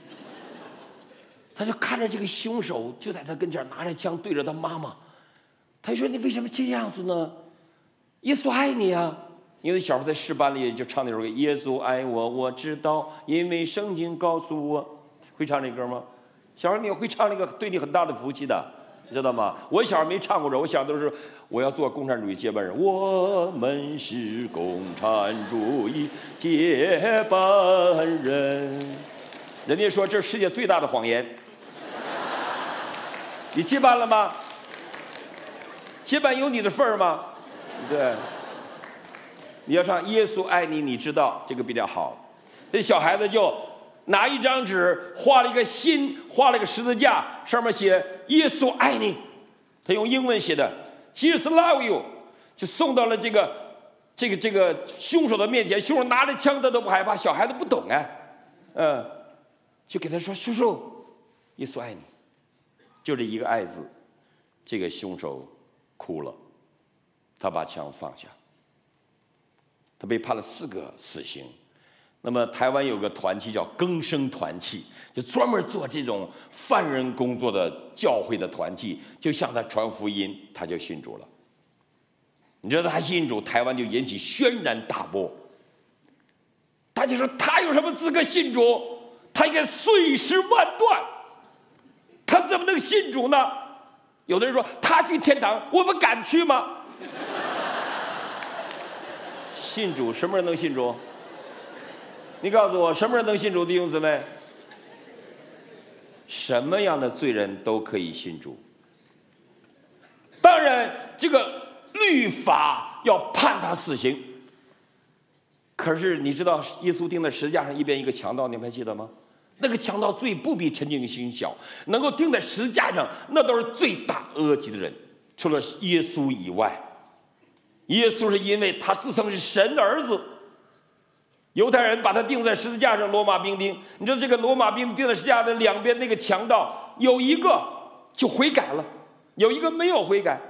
他就看着这个凶手就在他跟前拿着枪对着他妈妈，他就说：“你为什么这样子呢？耶稣爱你啊！”因为小时候在诗班里就唱那首歌，耶稣爱我，我知道，因为圣经告诉我。会唱这歌吗？小时候你会唱那个，对你很大的福气的，你知道吗？我小时候没唱过这，我想都是我要做共产主义接班人，我们是共产主义接班人。人家说这是世界最大的谎言。你接班了吗？接班有你的份儿吗？对。你要唱耶稣爱你，你知道这个比较好。这小孩子就拿一张纸画了一个心，画了个十字架，上面写耶稣爱你，他用英文写的 Jesus love you， 就送到了这个这个这个凶手的面前。凶手拿着枪他都不害怕，小孩子不懂哎，嗯，就给他说叔叔，耶稣爱你，就这一个爱字。这个凶手哭了，他把枪放下。他被判了四个死刑。那么台湾有个团契叫更生团契，就专门做这种犯人工作的教会的团契，就向他传福音，他就信主了。你知道他信主，台湾就引起轩然大波。大家说他有什么资格信主？他应该碎尸万段，他怎么能信主呢？有的人说他去天堂，我们敢去吗？信主，什么人能信主？你告诉我，什么人能信主？弟兄姊妹，什么样的罪人都可以信主。当然，这个律法要判他死刑。可是你知道，耶稣钉在十字架上，一边一个强盗，你们还记得吗？那个强盗罪不比陈景兴小，能够钉在十字架上，那都是罪大恶极的人，除了耶稣以外。耶稣是因为他自称是神的儿子，犹太人把他钉在十字架上，罗马兵丁。你知道这个罗马兵钉在十字架的两边那个强盗，有一个就悔改了，有一个没有悔改。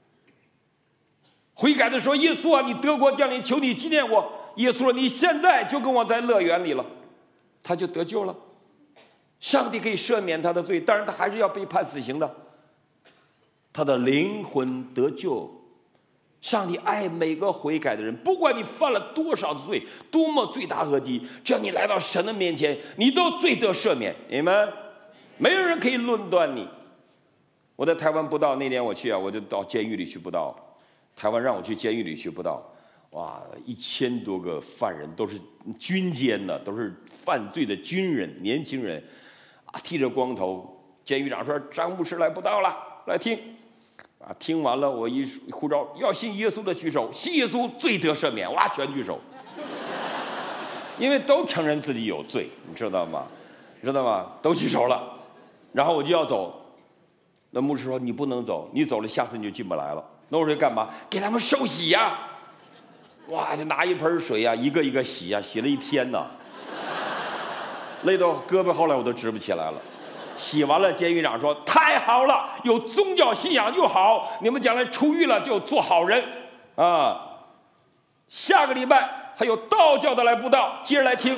悔改的说：“耶稣啊，你得国降临，求你纪念我。”耶稣说：“你现在就跟我在乐园里了。”他就得救了。上帝可以赦免他的罪，当然他还是要被判死刑的。他的灵魂得救。上帝爱每个悔改的人，不管你犯了多少的罪，多么罪大恶极，只要你来到神的面前，你都罪得赦免。你们没有人可以论断你。我在台湾布道那年我去啊，我就到监狱里去布道。台湾让我去监狱里去布道，哇，一千多个犯人都是军监的，都是犯罪的军人，年轻人啊，剃着光头。监狱长说：“张牧师来布道了，来听。”啊！听完了，我一呼召要信耶稣的举手，信耶稣罪得赦免，哇，全举手，因为都承认自己有罪，你知道吗？知道吗？都举手了，然后我就要走，那牧师说：“你不能走，你走了，下次你就进不来了。”那我说干嘛？给他们受洗呀、啊！ 哇，就拿一盆水啊，一个一个洗啊，洗了一天呢，累到胳膊后来我都直不起来了。洗完了，监狱长说：“太好了，有宗教信仰就好，你们将来出狱了就做好人啊。下个礼拜还有道教的来布道，接着来听。”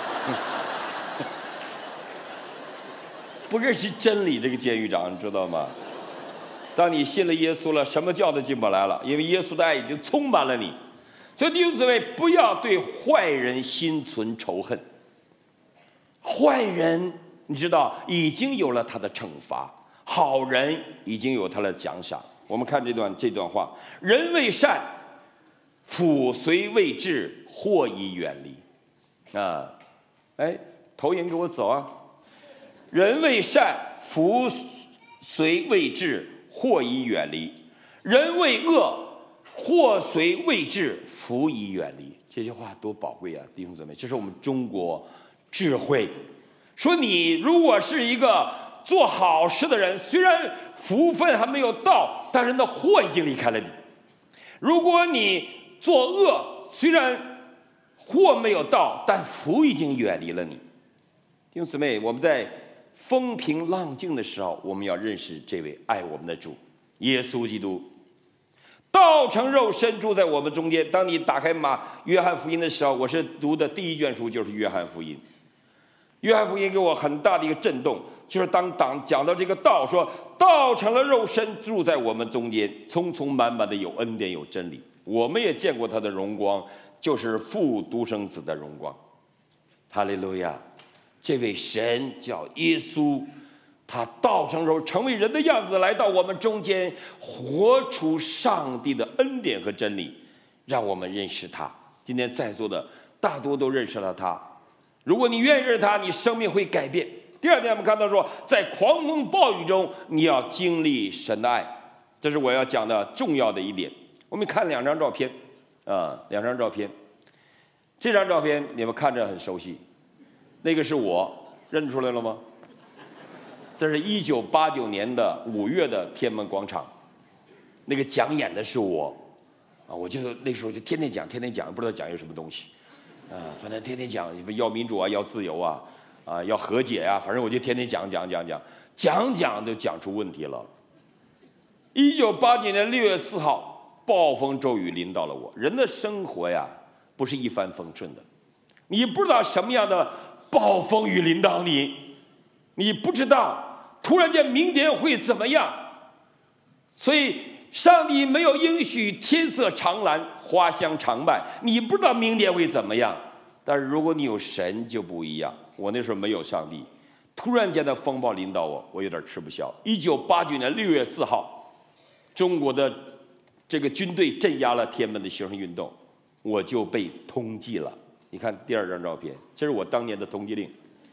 不认识真理，这个监狱长你知道吗？当你信了耶稣了，什么教都进不来了，因为耶稣的爱已经充满了你。所以弟兄姊妹，不要对坏人心存仇恨。坏人你知道已经有了他的惩罚，好人已经有他的奖赏。我们看这段这段话：人为善，辅随未至，祸已远离。啊，哎，投影给我走啊！人为善，福随未至，祸已远离；人为恶，祸随未至，福已远离。这些话多宝贵啊，弟兄姊妹！这是我们中国智慧。说你如果是一个做好事的人，虽然福分还没有到，但是那祸已经离开了你；如果你作恶，虽然祸没有到，但福已经远离了你。弟兄姊妹，我们在风平浪静的时候，我们要认识这位爱我们的主耶稣基督，道成肉身住在我们中间。当你打开马约翰福音的时候，我是读的第一卷书就是约翰福音。约翰福音给我很大的一个震动，就是当当讲到这个道，说道成了肉身住在我们中间，充充满满的有恩典有真理。我们也见过他的荣光，就是父独生子的荣光。哈利路亚！这位神叫耶稣，他道成肉，成为人的样子，来到我们中间，活出上帝的恩典和真理，让我们认识他。今天在座的大多都认识了他。如果你愿意认识他，你生命会改变。第二天我们看到说，在狂风暴雨中，你要经历神的爱，这是我要讲的重要的一点。我们看两张照片，啊，两张照片。这张照片你们看着很熟悉，那个是我，认出来了吗？这是一九八九年的五月的天安门广场，那个讲演的是我，啊，我就那时候就天天讲，天天讲，不知道讲有什么东西，啊，反正天天讲要民主啊，要自由啊，啊，要和解呀、啊，反正我就天天讲讲讲讲，讲讲就讲出问题了。一九八九年六月四号，暴风骤雨临到了我。人的生活呀，不是一帆风顺的，你不知道什么样的暴风雨临到你，你不知道突然间明天会怎么样。所以上帝没有应许天色常蓝花香常漫，你不知道明天会怎么样。但是如果你有神就不一样。我那时候没有上帝，突然间的风暴临到我，我有点吃不消。一九八九年六月四号，中国的这个军队镇压了天安门的学生运动，我就被通缉了。你看第二张照片，这是我当年的通缉令。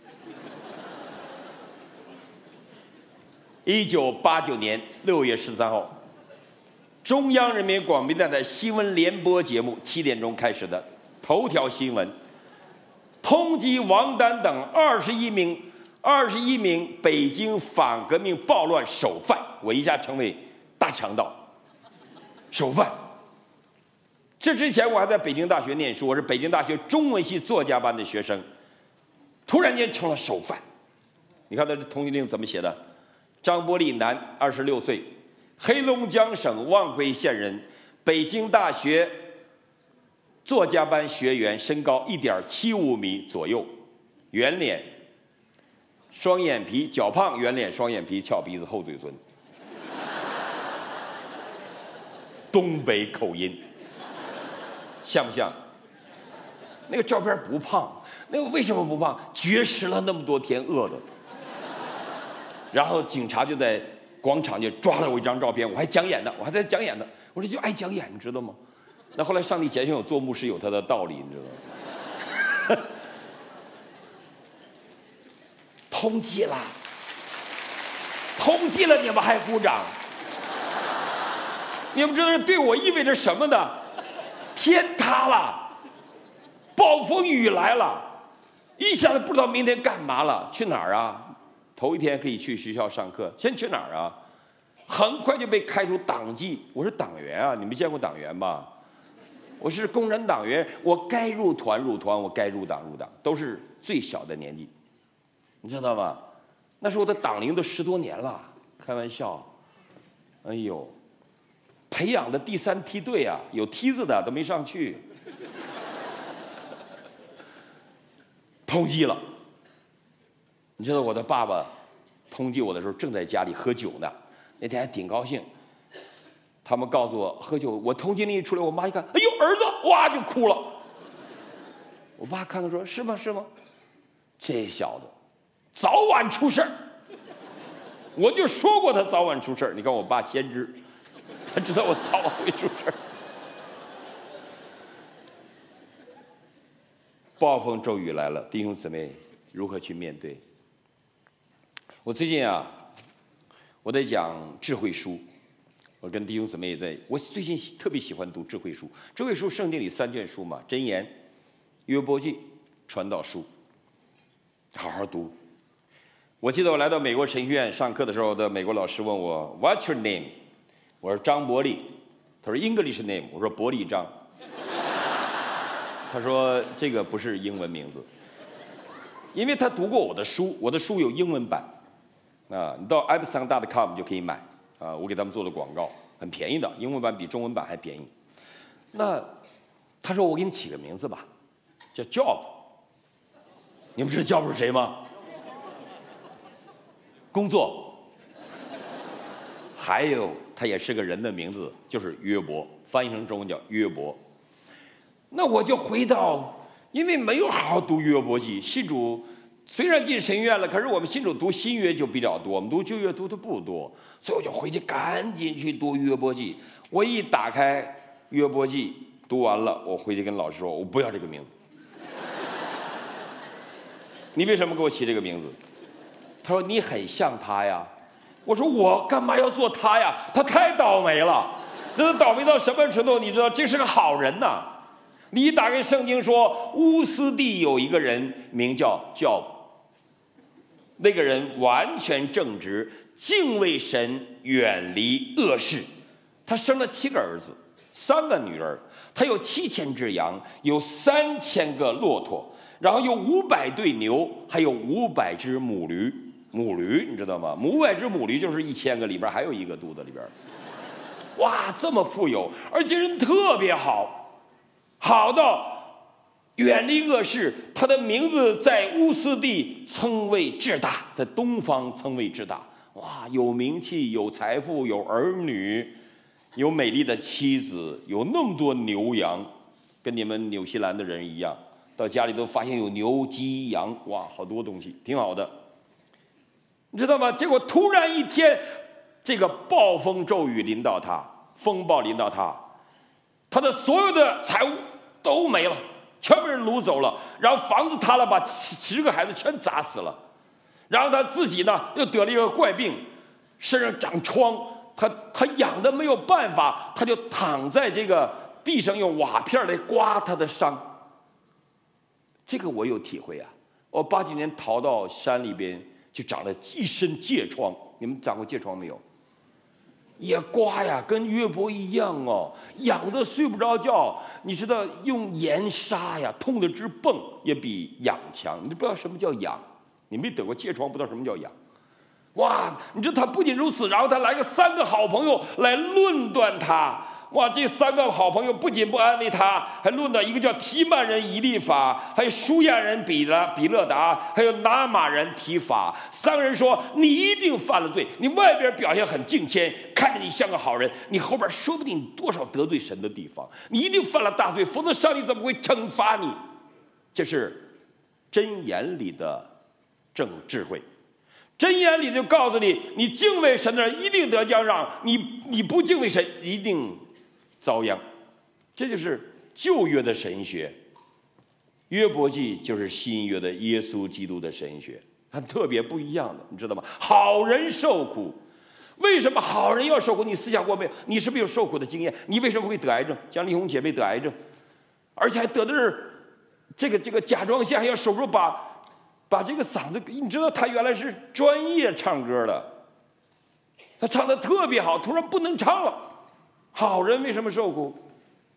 一九八九年六月十三号，中央人民广播电台新闻联播节目七点钟开始的头条新闻，通缉王丹等二十一名二十一名北京反革命暴乱首犯，我一下成为大强盗，首犯。这之前我还在北京大学念书，我是北京大学中文系作家班的学生，突然间成了首犯。你看他这通缉令怎么写的？张伯利，男，二十六岁，黑龙江省望归县人，北京大学作家班学员，身高一点七五米左右，圆脸，双眼皮，较胖，圆脸，双眼皮，翘鼻子，厚嘴唇，东北口音，像不像？那个照片不胖，那个为什么不胖？绝食了那么多天，饿的。然后警察就在广场就抓了我一张照片，我还讲演呢，我还在讲演呢。我说就爱讲演，你知道吗？那后来上帝拣选我做牧师有他的道理，你知道吗？通缉了，通缉了，你们还鼓掌？你们知道这对我意味着什么呢？天塌了，暴风雨来了，一下子不知道明天干嘛了，去哪儿啊？头一天可以去学校上课，先去哪儿啊？很快就被开除党籍。我是党员啊，你没见过党员吧？ 我是共产党员，我该入团入团，我该入党入党，都是最小的年纪，你知道吗？那时候我的党龄都十多年了，开玩笑。哎呦，培养的第三梯队啊，有梯子的都没上去，通缉了。你知道我的爸爸通缉我的时候正在家里喝酒呢，那天还挺高兴。他们告诉我喝酒，我通缉令一出来，我妈一看，哎呦儿子，哇就哭了。我爸看看说，是吗是吗？这小子早晚出事儿。我就说过他早晚出事儿，你看我爸先知，他知道我早晚会出事儿。暴风骤雨来了，弟兄姊妹如何去面对？我最近啊，我在讲智慧书，我跟弟兄姊妹也在，我最近特别喜欢读智慧书。智慧书圣经里三卷书嘛，箴言、约伯记、传道书，好好读。我记得我来到美国神学院上课的时候，我的美国老师问我 What's your name？ 我说张伯利，他说 English name， 我说伯利张。他说这个不是英文名字，因为他读过我的书，我的书有英文版，啊，你到 i b s o n dot com 就可以买，啊，我给他们做的广告，很便宜的，英文版比中文版还便宜。那他说我给你起个名字吧，叫 Job。你们知道 Job 是谁吗？工作。还有他也是个人的名字，就是约伯，翻译成中文叫约伯。那我就回到，因为没有好好读约伯记，信主虽然进神院了，可是我们信主读新约就比较多，我们读旧约读的不多，所以我就回去赶紧去读约伯记。我一打开约伯记，读完了，我回去跟老师说，我不要这个名字。你为什么给我起这个名字？他说你很像他呀。我说我干嘛要做他呀？他太倒霉了，这倒霉到什么程度？你知道，这是个好人呐。你一打开圣经说，乌斯地有一个人名叫叫，那个人完全正直，敬畏神，远离恶事。他生了七个儿子，三个女儿，他有七千只羊，有三千个骆驼，然后有五百对牛，还有五百只母驴。母驴你知道吗？五百只母驴就是一千个里边还有一个肚子里边。哇，这么富有，而且人特别好。好到远离恶事，他的名字在乌斯地称为至大，在东方称为至大。哇，有名气，有财富，有儿女，有美丽的妻子，有那么多牛羊，跟你们纽西兰的人一样，到家里都发现有牛鸡羊，哇，好多东西，挺好的。你知道吗？结果突然一天，这个暴风骤雨临到他，风暴临到他，他的所有的财物都没了，全被人掳走了，然后房子塌了，把十个孩子全砸死了，然后他自己呢又得了一个怪病，身上长疮，他他养的没有办法，他就躺在这个地上用瓦片来刮他的伤。这个我有体会啊，我八几年逃到山里边，就长了一身疥疮，你们长过疥疮没有？也刮呀，跟约伯一样哦，痒得睡不着觉。你知道用盐沙呀，痛得直蹦，也比痒强。你不知道什么叫痒，你没得过疥疮，不知道什么叫痒。哇，你知道他不仅如此，然后他来个三个好朋友来论断他。哇，这三个好朋友不仅不安慰他，还论到一个叫提曼人以利法，还有舒亚人比勒比勒达，还有拿马人提法。三个人说：“你一定犯了罪，你外边表现很敬谦，看着你像个好人，你后边说不定多少得罪神的地方，你一定犯了大罪，否则上帝怎么会惩罚你？”这是箴言里的正智慧。箴言里就告诉你，你敬畏神的人一定得奖赏，你你不敬畏神一定遭殃。这就是旧约的神学，约伯记就是新约的耶稣基督的神学，它特别不一样的，你知道吗？好人受苦，为什么好人要受苦？你思想过没有？你是不是有受苦的经验？你为什么会得癌症？像丽红姐妹得癌症，而且还得的是这个这个甲状腺，还要手术把把这个嗓子，你知道她原来是专业唱歌的，她唱的特别好，突然不能唱了。好人为什么受苦？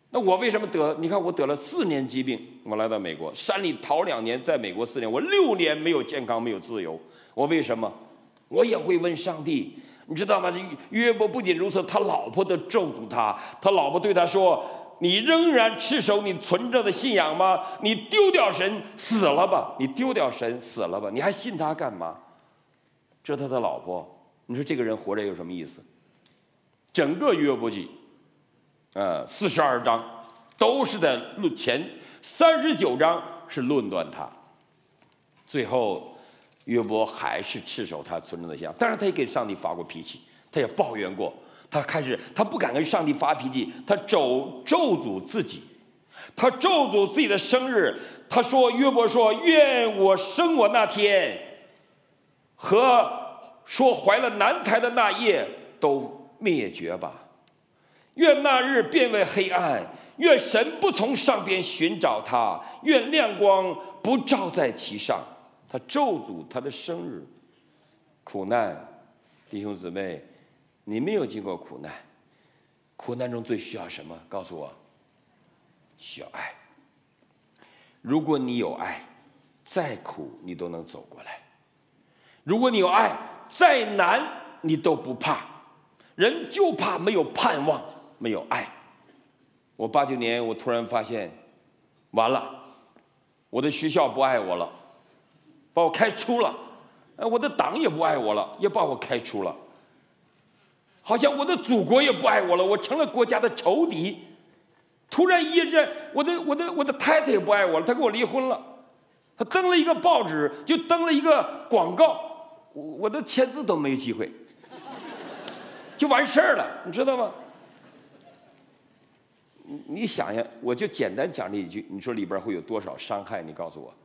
那我为什么得？你看我得了四年疾病，我来到美国，山里逃两年，在美国四年，我六年没有健康，没有自由。我为什么？我也会问上帝，你知道吗？约伯不仅如此，他老婆都咒诅他，他老婆对他说：“你仍然持守你纯正的信仰吗？你丢掉神死了吧！你丢掉神死了吧！你还信他干嘛？”这是他的老婆。你说这个人活着有什么意思？整个约伯记。呃，四十二章都是在论前，三十九章是论断他。最后，约伯还是持守他纯正的信仰，当然他也给上帝发过脾气，他也抱怨过。他开始，他不敢跟上帝发脾气，他咒咒诅自己，他咒诅自己的生日。他说：“约伯说，愿我生我那天和说怀了男胎的那夜都灭绝吧。愿那日变为黑暗，愿神不从上边寻找他，愿亮光不照在其上。”他咒诅他的生日。苦难，弟兄姊妹，你没有经过苦难，苦难中最需要什么？告诉我，需要爱。如果你有爱，再苦你都能走过来；如果你有爱，再难你都不怕。人就怕没有盼望，没有爱。我八九年，我突然发现，完了，我的学校不爱我了，把我开除了；我的党也不爱我了，也把我开除了。好像我的祖国也不爱我了，我成了国家的仇敌。突然一阵，我的我的我的太太也不爱我了，她跟我离婚了。她登了一个报纸，就登了一个广告，我我的签字都没有机会，就完事儿了，你知道吗？你想呀，我就简单讲这一句，你说里边会有多少伤害？你告诉我，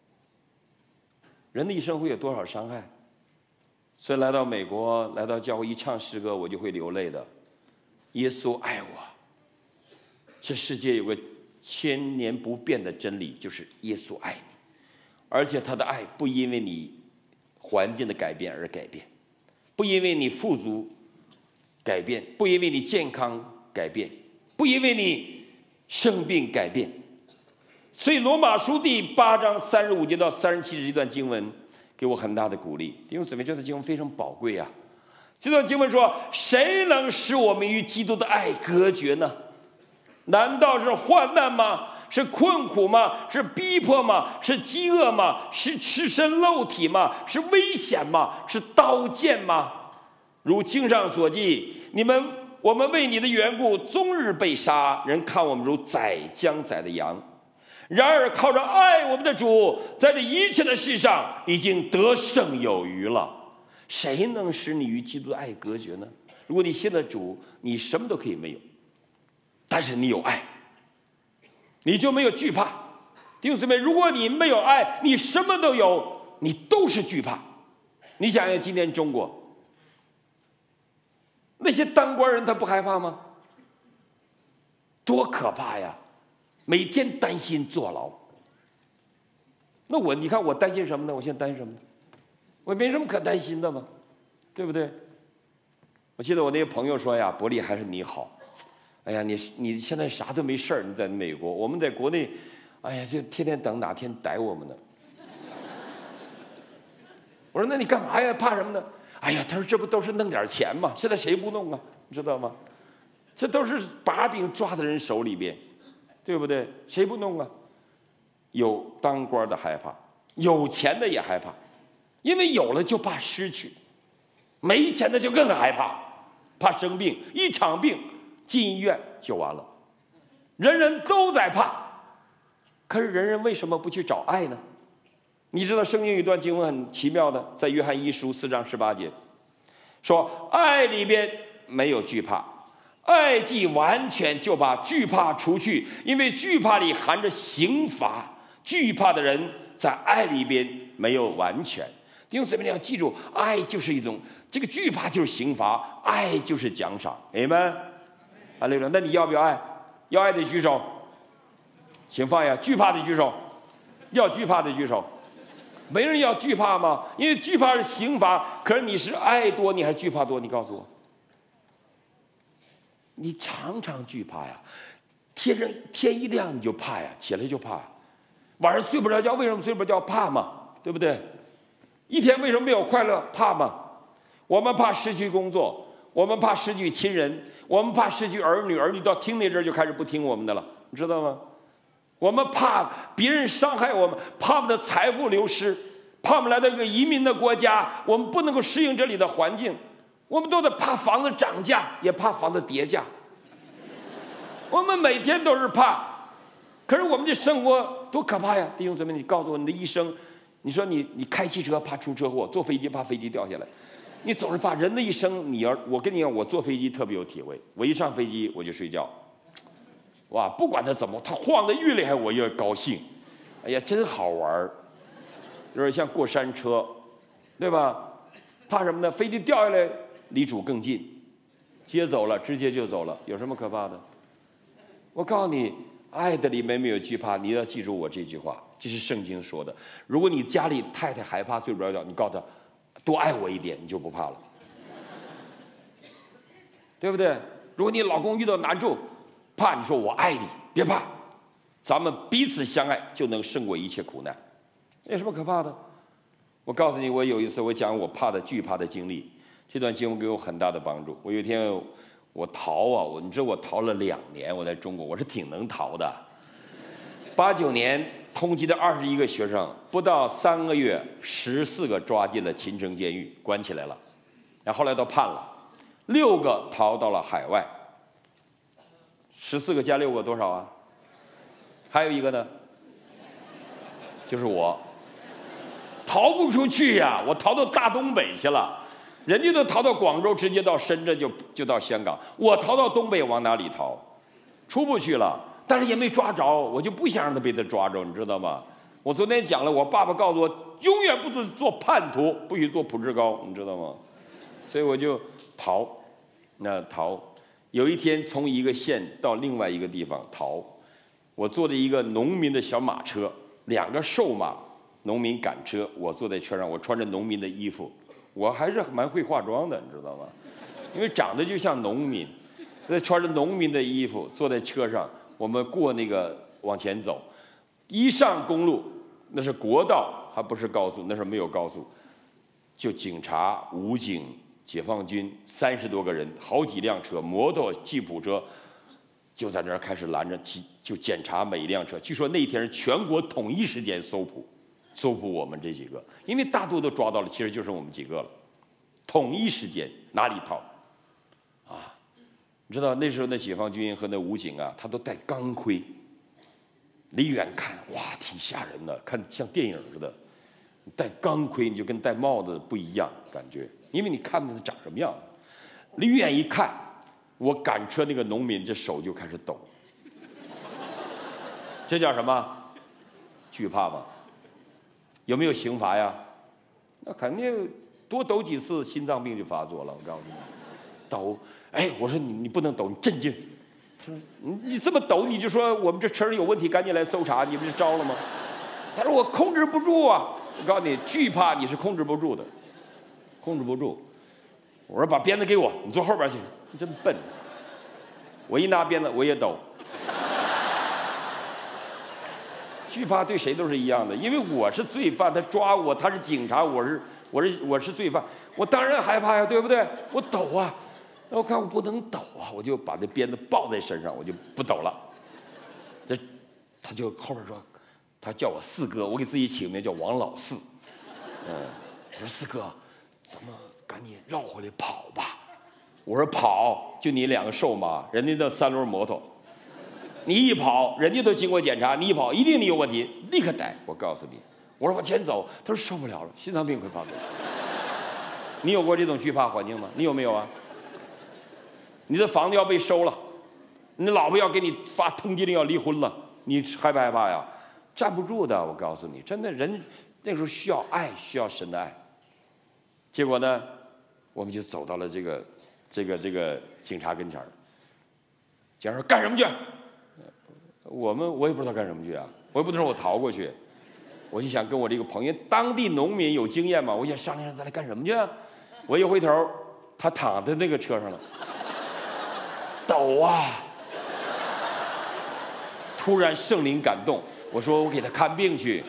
人的一生会有多少伤害？所以来到美国，来到教会一唱诗歌，我就会流泪的。耶稣爱我。这世界有个千年不变的真理，就是耶稣爱你，而且他的爱不因为你环境的改变而改变，不因为你富足改变，不因为你健康改变，不因为你生病改变。所以罗马书第八章三十五节到三十七节这段经文给我很大的鼓励，因为准备这段经文非常宝贵啊。这段经文说：谁能使我们与基督的爱隔绝呢？难道是患难吗？是困苦吗？是逼迫吗？是饥饿吗？是赤身露体吗？是危险吗？是刀剑吗？如经上所记，你们我们为你的缘故终日被杀，人看我们如宰将宰的羊。然而靠着爱我们的主，在这一切的事上已经得胜有余了。谁能使你与基督的爱隔绝呢？如果你信了主，你什么都可以没有，但是你有爱，你就没有惧怕。弟兄姊妹，如果你没有爱，你什么都有，你都是惧怕。你想想今天中国那些当官人，他不害怕吗？多可怕呀！每天担心坐牢。那我你看我担心什么呢？我现在担心什么呢？我没什么可担心的嘛，对不对？我记得我那些朋友说呀，伯利还是你好。哎呀，你你现在啥都没事儿，你在美国，我们在国内，哎呀，就天天等哪天逮我们呢。我说那你干嘛呀？怕什么呢？哎呀，他说这不都是弄点钱吗？现在谁不弄啊？你知道吗？这都是把柄抓在人手里边，对不对？谁不弄啊？有当官的害怕，有钱的也害怕，因为有了就怕失去，没钱的就更害怕，怕生病，一场病进医院就完了。人人都在怕，可是人人为什么不去找爱呢？你知道圣经有一段经文很奇妙的，在约翰一书四章十八节说，爱里边没有惧怕，爱既完全，就把惧怕除去，因为惧怕里含着刑罚，惧怕的人在爱里边没有完全。弟兄姊妹，你要记住，爱就是一种，这个惧怕就是刑罚，爱就是奖赏。Amen。哈利路亚。那你要不要爱？要爱的举手，请放下。惧怕的举手，要惧怕的举手。没人要惧怕吗？因为惧怕是刑罚，可是你是爱多，你还是惧怕多？你告诉我。你常常惧怕呀， 天上天一亮你就怕呀，起来就怕。晚上睡不着觉，为什么睡不着觉？怕嘛，对不对？一天为什么没有快乐？怕嘛。我们怕失去工作，我们怕失去亲人，我们怕失去儿女，儿女到听那阵就开始不听我们的了，你知道吗？我们怕别人伤害我们，怕我们的财富流失，怕我们来到一个移民的国家，我们不能够适应这里的环境，我们都得怕房子涨价，也怕房子跌价。我们每天都是怕，可是我们这生活多可怕呀！弟兄姊妹，你告诉我，你的一生，你说你你开汽车怕出车祸，坐飞机怕飞机掉下来，你总是怕。人的一生，你要我跟你讲，我坐飞机特别有体会。我一上飞机我就睡觉，哇，不管它怎么，它晃得越厉害，我越高兴。哎呀，真好玩儿，有点像过山车，对吧？怕什么呢？飞机掉下来离主更近，接走了，直接就走了，有什么可怕的？我告诉你，爱的里面没有惧怕，你要记住我这句话，这是圣经说的。如果你家里太太害怕睡不着觉，你告诉她多爱我一点，你就不怕了，对不对？如果你老公遇到难处，怕，你说我爱你，别怕，咱们彼此相爱就能胜过一切苦难，有什么可怕的？我告诉你，我有一次我讲我怕的惧怕的经历，这段经文给我很大的帮助。我有一天我逃啊，我你知道我逃了两年，我在中国我是挺能逃的。八九年通缉的二十一个学生，不到三个月，十四个抓进了秦城监狱，关起来了，然后后来都判了，六个逃到了海外。十四个加六个多少啊？还有一个呢，就是我，逃不出去呀！我逃到大东北去了，人家都逃到广州，直接到深圳就就到香港，我逃到东北，往哪里逃？出不去了，但是也没抓着，我就不想让他被他抓着，你知道吗？我昨天讲了，我爸爸告诉我，永远不准做叛徒，不许做普志高，你知道吗？所以我就逃，那逃。有一天从一个县到另外一个地方逃，我坐着一个农民的小马车，两个瘦马，农民赶车，我坐在车上，我穿着农民的衣服，我还是蛮会化妆的，你知道吗？因为长得就像农民，穿着农民的衣服坐在车上，我们过那个往前走，一上公路，那是国道，还不是高速，那是没有高速，就警察、武警、解放军三十多个人，好几辆车，摩托、吉普车，就在那儿开始拦着，就检查每一辆车。据说那天是全国统一时间搜捕，搜捕我们这几个，因为大多都抓到了，其实就剩我们几个了。统一时间哪里逃？啊，你知道那时候那解放军和那武警啊，他都戴钢盔，离远看哇，挺吓人的，看像电影似的。戴钢盔你就跟戴帽子不一样，感觉。因为你看不见他长什么样，离远一看，我赶车那个农民这手就开始抖，这叫什么？惧怕吧？有没有刑罚呀？那肯定多抖几次，心脏病就发作了。我告诉你，抖，哎，我说你你不能抖，你镇静。说你你这么抖，你就说我们这车上有问题，赶紧来搜查，你不就招了吗？他说我控制不住啊。我告诉你，惧怕你是控制不住的。控制不住，我说把鞭子给我，你坐后边去。你真笨！我一拿鞭子我也抖。惧怕对谁都是一样的，因为我是罪犯，他抓我，他是警察，我是我是我是罪犯，我当然害怕呀，对不对？我抖啊，那我看我不能抖啊，我就把这鞭子抱在身上，我就不抖了。这他就后边说，他叫我四哥，我给自己起个名叫王老四。嗯，我说四哥。咱们赶紧绕回来跑吧！我说跑，就你两个瘦马，人家那三轮摩托，你一跑，人家都经过检查，你一跑，一定你有问题，立刻逮！我告诉你，我说往前走，他说受不了了，心脏病会发作。你有过这种惧怕环境吗？你有没有啊？你的房子要被收了，你老婆要给你发通缉令要离婚了，你害不害怕呀？站不住的，我告诉你，真的人那时候需要爱，需要神的爱。结果呢，我们就走到了这个、这个、这个警察跟前儿。警察说：“干什么去？”我们我也不知道干什么去啊，我也不能说我逃过去。我就想跟我这个朋友，当地农民有经验嘛，我想商量咱俩干什么去啊？我一回头，他躺在那个车上了，抖啊！ 突然圣灵感动，我说我给他看病去。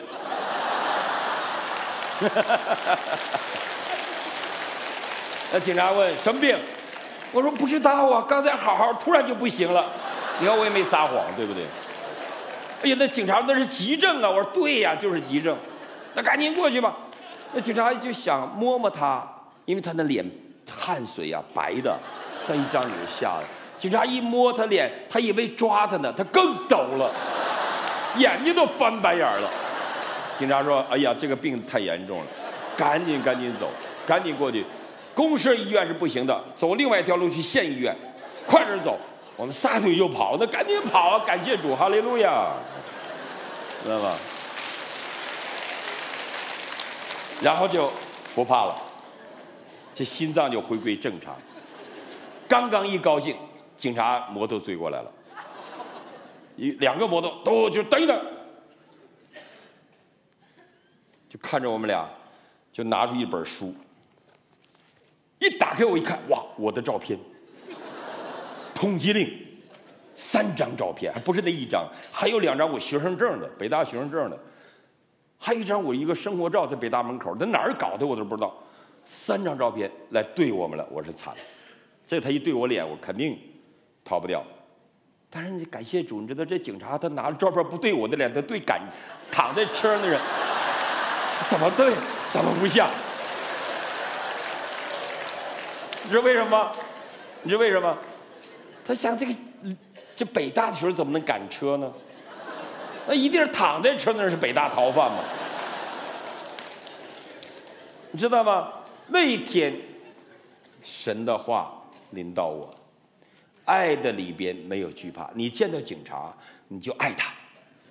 那警察问什么病？我说不知道啊，刚才好好，突然就不行了。你看我也没撒谎，对不对？哎呀，那警察那是急症啊！我说对呀，就是急症。那赶紧过去吧。那警察就想摸摸他，因为他的脸汗水啊白的，像一张脸吓的。警察一摸他脸，他以为抓他呢，他更抖了，眼睛都翻白眼了。警察说：“哎呀，这个病太严重了，赶紧赶紧走，赶紧过去。公社医院是不行的，走另外一条路去县医院，快点走。”我们撒腿就跑，那赶紧跑啊！感谢主，哈利路亚，知道吗？然后就不怕了，这心脏就回归正常。刚刚一高兴，警察摩托追过来了，一两个摩托都就等一等，就看着我们俩，就拿出一本书，一打开我一看，哇，我的照片。通缉令，三张照片，还不是那一张，还有两张我学生证的，北大学生证的，还有一张我一个生活照在北大门口，在哪儿搞的我都不知道。三张照片来对我们了，我是惨了。这他一对我脸，我肯定逃不掉。但是你感谢主，你知道这警察他拿着照片不对我的脸，他对赶躺在车上的人，怎么对？怎么不像？你知道为什么？你知道为什么？他想这个，这北大的学生怎么能赶车呢？那一定是躺在车那是北大逃犯嘛？你知道吗？那一天，神的话临到我，爱的里边没有惧怕。你见到警察，你就爱他，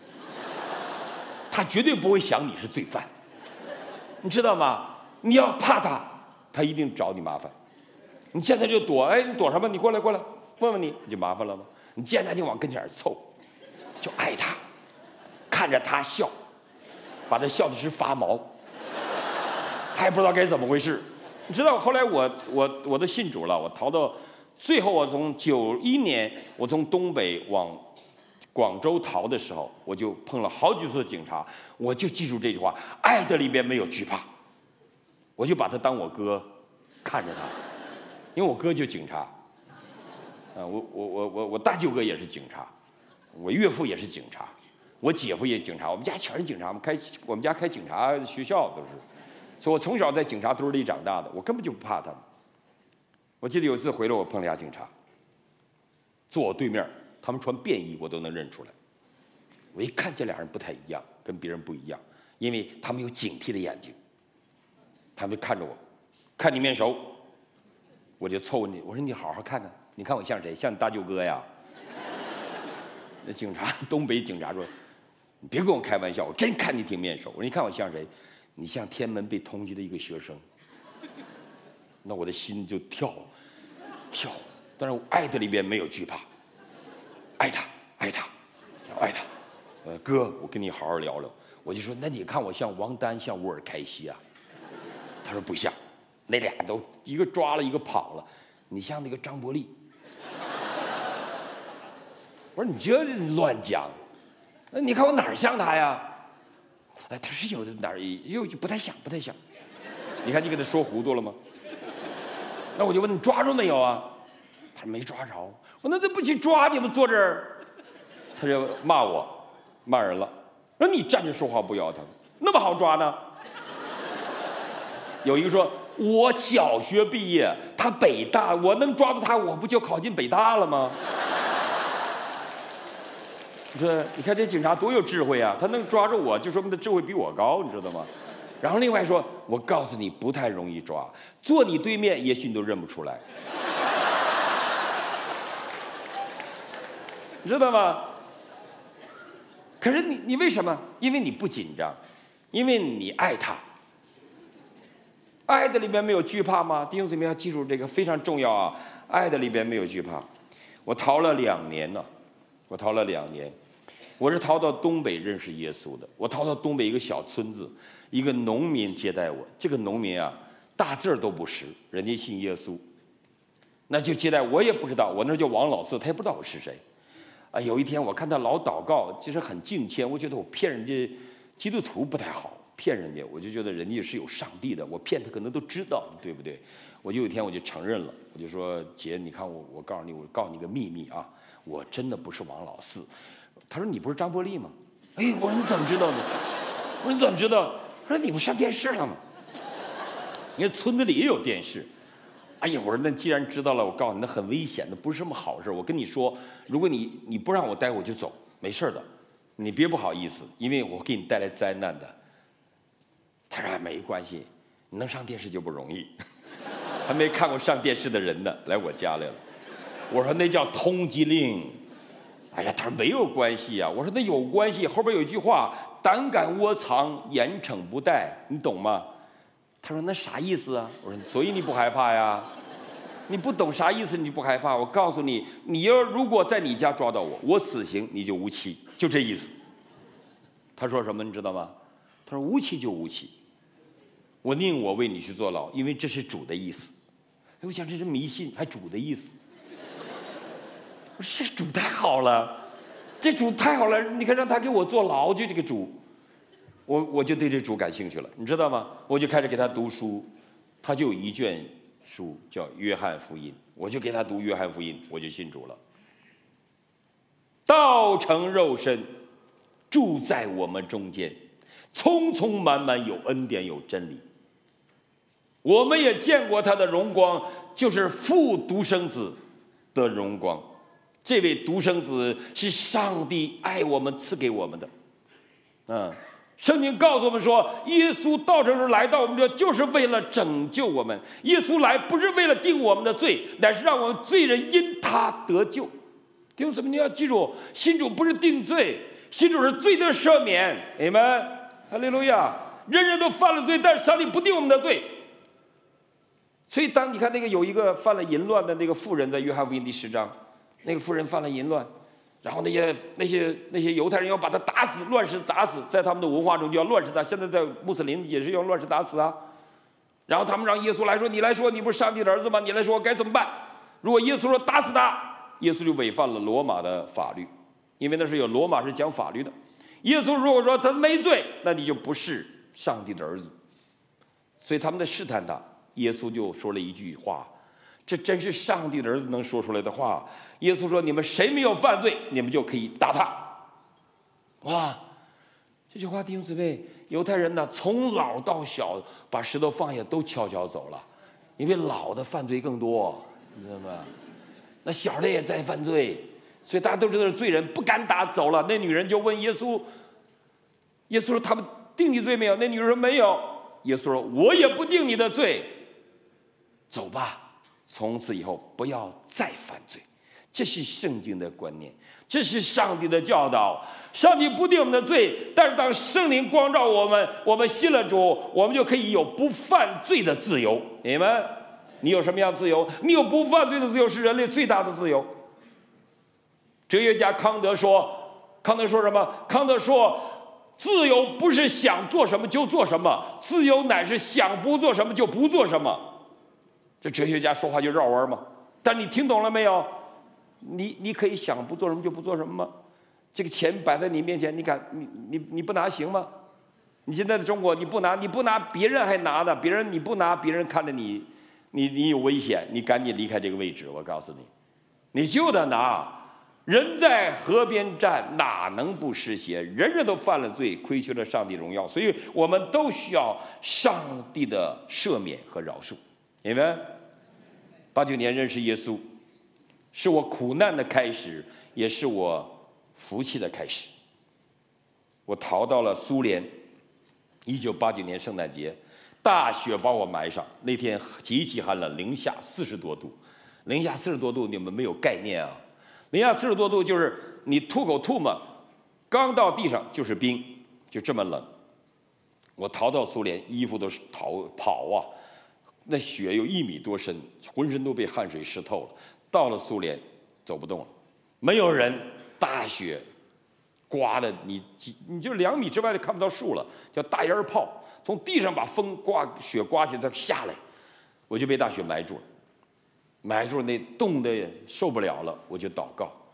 他绝对不会想你是罪犯，你知道吗？你要怕他，他一定找你麻烦。你现在就躲，哎，你躲什么？你过来，过来。问问你，你就麻烦了吗？你见他就往跟前凑，就爱他，看着他笑，把他笑的直发毛，他也不知道该怎么回事。你知道后来我我我都信主了，我逃到最后，我从九一年我从东北往广州逃的时候，我就碰了好几次警察，我就记住这句话：爱的里边没有惧怕。我就把他当我哥看着他，因为我哥就警察。啊，我我我我我大舅哥也是警察，我岳父也是警察，我姐夫也是警察，我们家全是警察，我们开我们家开警察学校都是，所以我从小在警察堆里长大的，我根本就不怕他们。我记得有一次回来，我碰了俩警察，坐我对面，他们穿便衣，我都能认出来。我一看这俩人不太一样，跟别人不一样，因为他们有警惕的眼睛，他们就看着我，看你面熟，我就凑你，我说你好好看看。你看我像谁？像你大舅哥呀！那警察，东北警察说：“你别跟我开玩笑，我真看你挺面熟。”我说：“你看我像谁？你像天安门被通缉的一个学生。”那我的心就跳，跳。但是我爱的里边没有惧怕，爱他，爱他，爱他。呃，哥，我跟你好好聊聊。我就说：“那你看我像王丹，像沃尔开西啊？”他说：“不像，那俩都一个抓了，一个跑了。你像那个张伯利。”我说你这乱讲，那你看我哪儿像他呀？哎，他是有的哪儿又不太像，不太像。你看你给他说糊涂了吗？那我就问你抓住没有啊？他说没抓着。我说那他不去抓你们坐这儿？他就骂我，骂人了。说你站着说话不腰疼，那么好抓呢？有一个说我小学毕业，他北大，我能抓住他，我不就考进北大了吗？这你看这警察多有智慧啊！他能抓住我，就说明他智慧比我高，你知道吗？然后另外说，我告诉你不太容易抓，坐你对面也许你都认不出来，你知道吗？可是你你为什么？因为你不紧张，因为你爱他。爱的里边没有惧怕吗？弟兄姊妹要记住这个非常重要啊！爱的里边没有惧怕。我逃了两年呢。我逃了两年，我是逃到东北认识耶稣的。我逃到东北一个小村子，一个农民接待我。这个农民啊，大字儿都不识，人家信耶稣，那就接待我也不知道，我那叫王老四，他也不知道我是谁。 啊，有一天我看他老祷告，其实很敬虔，我觉得我骗人家基督徒不太好，骗人家，我就觉得人家是有上帝的，我骗他可能都知道，对不对？我就有一天我就承认了，我就说姐，你看我，我告诉你，我告诉你个秘密啊，我真的不是王老四。他说你不是张伯利吗？哎，我说你怎么知道呢？我说你怎么知道？他说你不上电视了吗？因为村子里也有电视。哎呀，我说那既然知道了，我告诉你，那很危险的，不是什么好事。我跟你说，如果你你不让我待，我就走，没事的，你别不好意思，因为我给你带来灾难的。他说没关系，你能上电视就不容易。还没看过上电视的人呢，来我家来了。我说那叫通缉令。哎呀，他说没有关系啊。我说那有关系，后边有一句话：胆敢窝藏，严惩不贷，你懂吗？他说那啥意思啊？我说所以你不害怕呀？你不懂啥意思，你不害怕？我告诉你，你要如果在你家抓到我，我死刑你就无期，就这意思。他说什么你知道吗？他说无期就无期，我宁我为你去坐牢，因为这是主的意思。我想这是迷信，还主的意思。我说这主太好了，这主太好了，你看让他给我坐牢，就这个主。我我就对这主感兴趣了，你知道吗？我就开始给他读书，他就有一卷书叫《约翰福音》，我就给他读《约翰福音》，我就信主了。道成肉身，住在我们中间，充充满满有恩典有真理。我们也见过他的荣光，就是父独生子的荣光。这位独生子是上帝爱我们赐给我们的，嗯。圣经告诉我们说，耶稣道成肉来到我们这，就是为了拯救我们。耶稣来不是为了定我们的罪，乃是让我们罪人因他得救。弟兄姊妹，你要记住，信主不是定罪，信主是罪的赦免。阿们，哈利路亚！人人都犯了罪，但是上帝不定我们的罪。所以，当你看那个有一个犯了淫乱的那个妇人，在约翰福音第十章，那个妇人犯了淫乱。然后那些那些那些犹太人要把他打死，乱石打死，在他们的文化中就要乱石打。现在在穆斯林也是用乱石打死啊。然后他们让耶稣来说：“你来说，你不是上帝的儿子吗？你来说该怎么办？”如果耶稣说打死他，耶稣就违反了罗马的法律，因为那是有罗马是讲法律的。耶稣如果说他没罪，那你就不是上帝的儿子。所以他们在试探他，耶稣就说了一句话，这真是上帝的儿子能说出来的话。耶稣说：“你们谁没有犯罪，你们就可以打他。”哇，这句话弟兄姊妹，犹太人呢从老到小把石头放下都悄悄走了，因为老的犯罪更多，你知道吗？那小的也在犯罪，所以大家都知道是罪人，不敢打，走了。那女人就问耶稣，耶稣说：“他们定你罪没有？”那女人说：“没有。”耶稣说：“我也不定你的罪，走吧，从此以后不要再犯罪。”这是圣经的观念，这是上帝的教导。上帝不定我们的罪，但是当圣灵光照我们，我们信了主，我们就可以有不犯罪的自由。你们，你有什么样自由？你有不犯罪的自由，是人类最大的自由。哲学家康德说，康德说什么？康德说，自由不是想做什么就做什么，自由乃是想不做什么就不做什么。这哲学家说话就绕弯嘛，但你听懂了没有？你你可以想不做什么就不做什么吗？这个钱摆在你面前，你敢你你你不拿行吗？你现在的中国你不拿，你不拿别人还拿呢，别人你不拿，别人看着你，你你有危险，你赶紧离开这个位置。我告诉你，你就得拿。人在河边站，哪能不湿鞋？人人都犯了罪，亏缺了上帝荣耀，所以我们都需要上帝的赦免和饶恕。你们八九年认识耶稣，是我苦难的开始，也是我福气的开始。我逃到了苏联，一九八九年圣诞节，大雪把我埋上。那天极其寒冷，零下四十多度，零下四十多度，你们没有概念啊！零下四十多度就是你吐口唾沫，刚到地上就是冰，就这么冷。我逃到苏联，衣服都是逃跑啊，那雪有一米多深，浑身都被汗水湿透了。到了苏联，走不动了，没有人，大雪刮的你你就两米之外就看不到树了，叫大烟炮，从地上把风刮雪刮起来再下来，我就被大雪埋住了，埋住那冻得受不了了，我就祷告，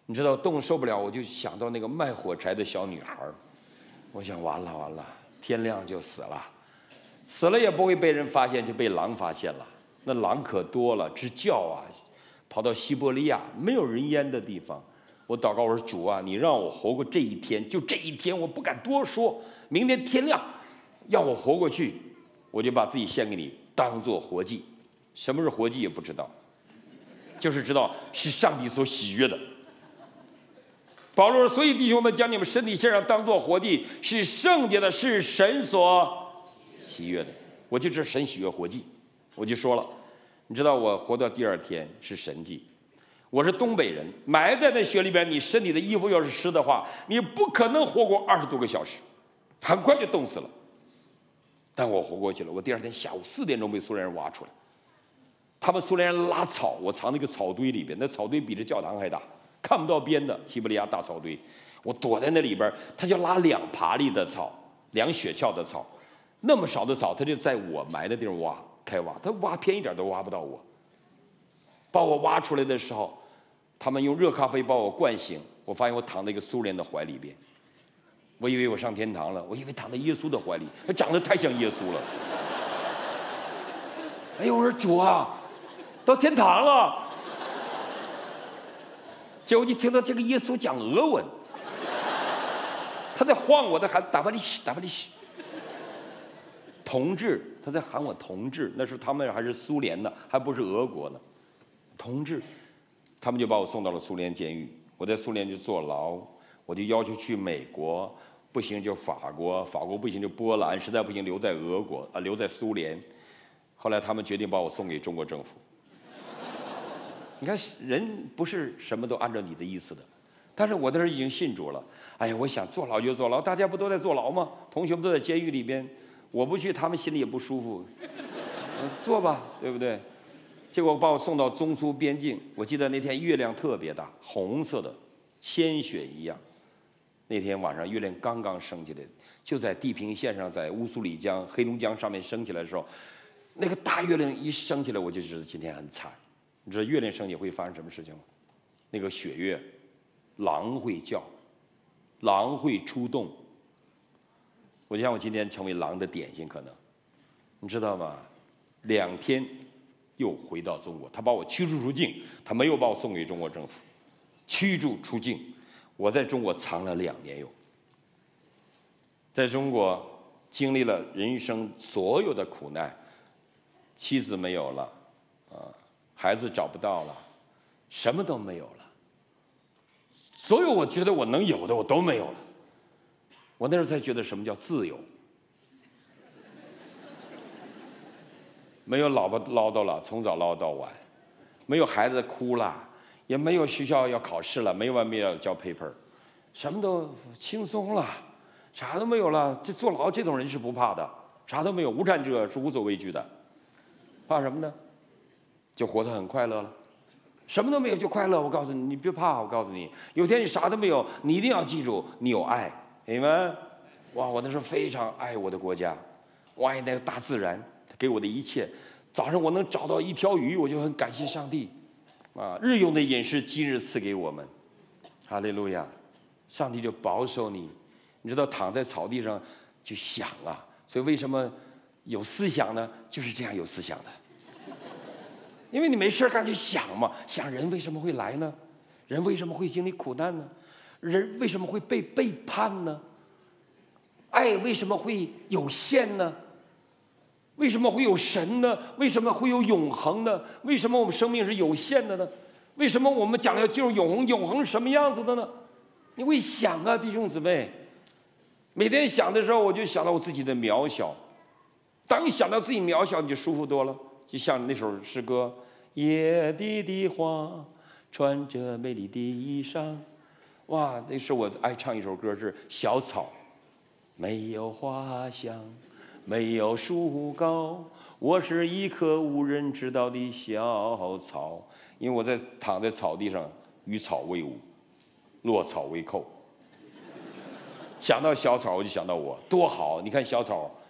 你知道冻受不了，我就想到那个卖火柴的小女孩，我想完了完了，天亮就死了，死了也不会被人发现，就被狼发现了。那狼可多了，直叫啊，跑到西伯利亚没有人烟的地方。我祷告，我说主啊，你让我活过这一天，就这一天，我不敢多说。明天天亮，让我活过去，我就把自己献给你，当做活祭。什么是活祭也不知道，就是知道是上帝所喜悦的。保罗说：“所以弟兄们，将你们身体献上，当作活祭，是圣洁的，是神所喜悦的。”我就知道神喜悦活祭，我就说了，你知道我活到第二天是神迹。我是东北人，埋在那雪里边，你身体的衣服要是湿的话，你不可能活过二十多个小时，很快就冻死了。但我活过去了。我第二天下午四点钟被苏联人挖出来，他们苏联人拉草，我藏那个草堆里边，那草堆比这教堂还大，看不到边的西伯利亚大草堆，我躲在那里边，他就拉两爬犁的草，两雪橇的草，那么少的草，他就在我埋的地方挖开挖，他挖偏一点都挖不到我。把我挖出来的时候，他们用热咖啡把我灌醒，我发现我躺在一个苏联的怀里边，我以为我上天堂了，我以为躺在耶稣的怀里，他长得太像耶稣了。哎呦，我说主啊，到天堂了。结果一听到这个耶稣讲俄文，他在晃我，在喊打发利西，打发利西。同志，他在喊我同志，那时候他们还是苏联呢，还不是俄国呢。同志，他们就把我送到了苏联监狱。我在苏联就坐牢，我就要求去美国，不行就法国，法国不行就波兰，实在不行留在俄国啊，留在苏联。后来他们决定把我送给中国政府。你看，人不是什么都按照你的意思的。但是我那时候已经信主了。哎呀，我想坐牢就坐牢，大家不都在坐牢吗？同学们都在监狱里边，我不去，他们心里也不舒服。嗯，坐吧，对不对？结果把我送到中苏边境，我记得那天月亮特别大，红色的，鲜血一样。那天晚上月亮刚刚升起来，就在地平线上，在乌苏里江、黑龙江上面升起来的时候，那个大月亮一升起来，我就知道今天很惨。你知道月亮升起会发生什么事情吗？那个血月，狼会叫，狼会出动。我就想我今天成为狼的典型，可能，你知道吗？两天。又回到中国，他把我驱逐出境，他没有把我送给中国政府，驱逐出境。我在中国藏了两年有，在中国经历了人生所有的苦难，妻子没有了，啊，孩子找不到了，什么都没有了，所有我觉得我能有的我都没有了。我那时候才觉得什么叫自由。没有老婆唠叨了，从早唠到晚；没有孩子哭了，也没有学校要考试了，没完没了交 paper， 什么都轻松了，啥都没有了。这坐牢这种人是不怕的，啥都没有。无产者是无所畏惧的，怕什么呢？就活得很快乐了。什么都没有就快乐，我告诉你，你别怕，我告诉你，有天你啥都没有，你一定要记住，你有爱，你们，哇，我那时候非常爱我的国家，我爱那个大自然。给我的一切，早上我能找到一条鱼，我就很感谢上帝，啊，日用的饮食今日赐给我们，哈利路亚，上帝就保守你，你知道躺在草地上就想啊，所以为什么有思想呢？就是这样有思想的，因为你没事干就想嘛，想人为什么会来呢？人为什么会经历苦难呢？人为什么会被背叛呢？爱为什么会有限呢？为什么会有神呢？为什么会有永恒呢？为什么我们生命是有限的呢？为什么我们将来要进入永恒？永恒是什么样子的呢？你会想啊，弟兄姊妹，每天想的时候，我就想到我自己的渺小。当你想到自己渺小，你就舒服多了。就像那首诗歌：野地的花，穿着美丽的衣裳。哇，那是我爱唱一首歌，是小草，没有花香。没有树高，我是一棵无人知道的小草。因为我在躺在草地上，与草为伍，落草为寇。想到小草，我就想到我多好。你看小草，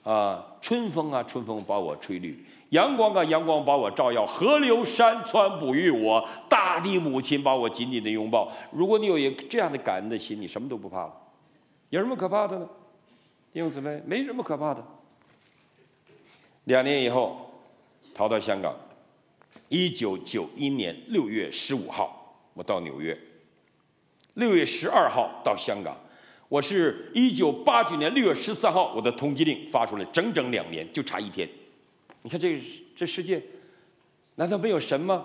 啊，春风啊，春风把我吹绿。 阳光啊，阳光把我照耀；河流、山川哺育我；大地母亲把我紧紧的拥抱。如果你有一个这样的感恩的心，你什么都不怕了。有什么可怕的呢？弟兄姊妹，没什么可怕的。两年以后，逃到香港。一九九一年六月十五号，我到纽约。六月十二号到香港。我是一九八九年六月十三号，我的通缉令发出来，整整两年，就差一天。 你看这这世界，难道没有神吗？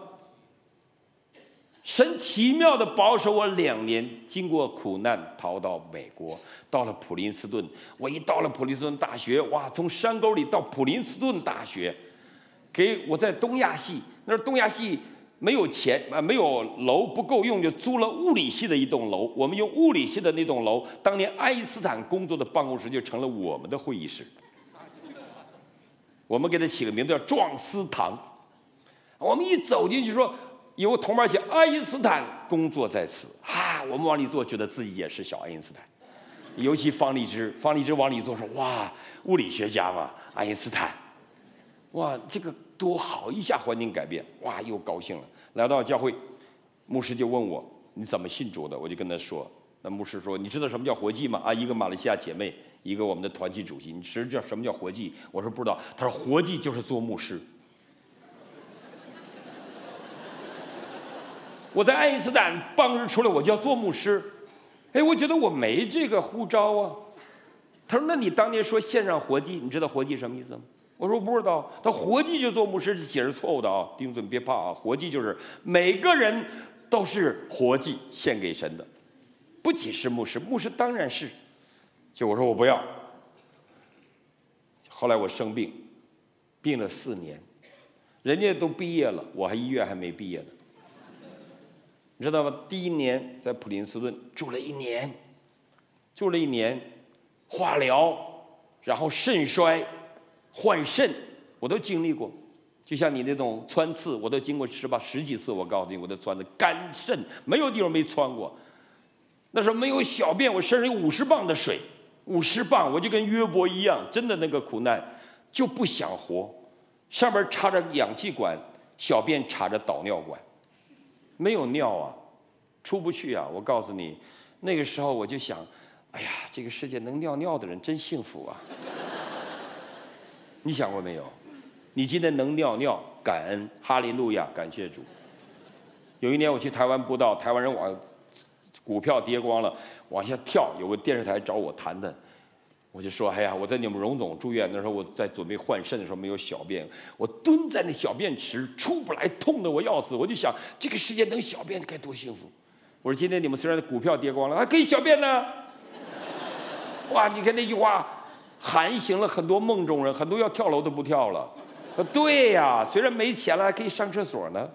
神奇妙的保守我两年，经过苦难逃到美国，到了普林斯顿。我一到了普林斯顿大学，哇，从山沟里到普林斯顿大学，给我在东亚系，那儿东亚系没有钱啊，没有楼不够用，就租了物理系的一栋楼。我们用物理系的那栋楼，当年爱因斯坦工作的办公室就成了我们的会议室。 我们给他起个名字叫壮思堂。我们一走进去说，有个铜牌写爱因斯坦工作在此，哈，我们往里坐，觉得自己也是小爱因斯坦。尤其方励之，方励之往里坐说，哇，物理学家嘛，爱因斯坦，哇，这个多好，一下环境改变，哇，又高兴了。来到教会，牧师就问我你怎么信主的，我就跟他说，那牧师说，你知道什么叫活祭吗？啊，一个马来西亚姐妹。 一个我们的团契主席，你知道什么叫活祭？我说不知道。他说活祭就是做牧师。我在爱因斯坦办公室出来，我就要做牧师。哎，我觉得我没这个护照啊。他说：“那你当年说献上活祭，你知道活祭什么意思吗？”我说：“我不知道。”他说：“活祭就做牧师，写是错误的啊，弟兄姊妹别怕啊，活祭就是每个人都是活祭献给神的，不仅是牧师，牧师当然是。” 就我说我不要。后来我生病，病了四年，人家都毕业了，我还医院还没毕业呢。你知道吗？第一年在普林斯顿住了一年，住了一年，化疗，然后肾衰，换肾，我都经历过。就像你那种穿刺，我都经过十把十几次。我告诉你，我都穿的肝肾，没有地方没穿过。那时候没有小便，我身上有五十磅的水。 五十磅，我就跟约伯一样，真的那个苦难，就不想活。上面插着氧气管，小便插着导尿管，没有尿啊，出不去啊。我告诉你，那个时候我就想，哎呀，这个世界能尿尿的人真幸福啊！你想过没有？你今天能尿尿，感恩，哈利路亚，感谢主。有一年我去台湾布道，台湾人往股票跌光了。 往下跳，有个电视台找我谈谈，我就说：“哎呀，我在你们荣总住院的时候，我在准备换肾的时候没有小便，我蹲在那小便池出不来，痛得我要死。我就想，这个世界能小便该多幸福。我说今天你们虽然股票跌光了，还可以小便呢。哇，你看那句话，喊醒了很多梦中人，很多要跳楼都不跳了。对呀，虽然没钱了，还可以上厕所呢。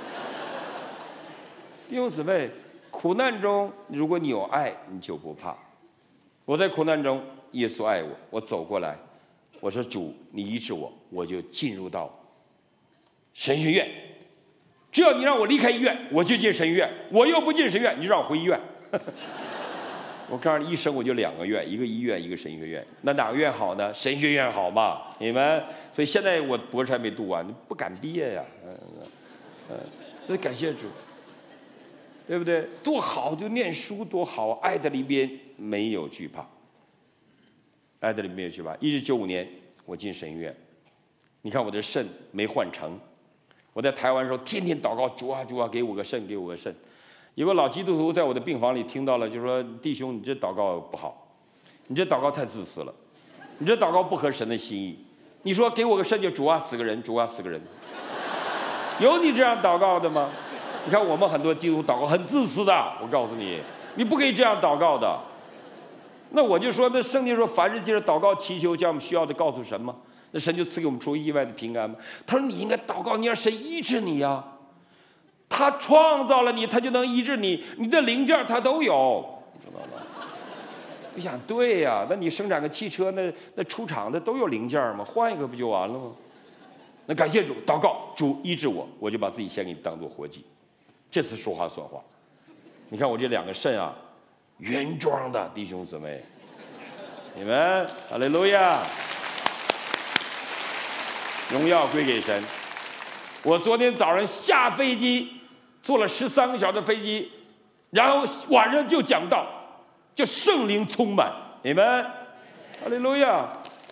弟兄姊妹。” 苦难中，如果你有爱，你就不怕。我在苦难中，耶稣爱我，我走过来，我说主，你医治我，我就进入到神学院。只要你让我离开医院，我就进神学院。我又不进神学院，你就让我回医院。我告诉你，一生我就两个院，一个医院，一个神学院。那哪个院好呢？神学院好嘛？你们，所以现在我博士还没读完，不敢毕业呀。嗯嗯，那感谢主。 对不对？多好，就念书多好，爱的里边没有惧怕，爱的里面没有惧怕。一九九五年我进神医院，你看我的肾没换成，我在台湾的时候天天祷告，主啊主啊，给我个肾，给我个肾。有个老基督徒在我的病房里听到了，就说：“弟兄，你这祷告不好，你这祷告太自私了，你这祷告不合神的心意。你说给我个肾就主啊死个人，主啊死个人，有你这样祷告的吗？” 你看，我们很多基督徒祷告很自私的，我告诉你，你不可以这样祷告的。那我就说，那圣经说，凡事借着祷告祈求，将我们需要的告诉神吗？那神就赐给我们出意外的平安吗？他说，你应该祷告，你让神医治你呀、啊。他创造了你，他就能医治你，你的零件他都有，知道吗？我想，对呀、啊，那你生产个汽车，那那出厂的都有零件吗？换一个不就完了吗？那感谢主，祷告，主医治我，我就把自己先给你当做活祭。 这次说话算话，你看我这两个肾啊，原装的弟兄姊妹，你们哈利路亚！ 荣耀归给神。我昨天早上下飞机，坐了十三个小时的飞机，然后晚上就讲道，就圣灵充满，你们，哈利路亚。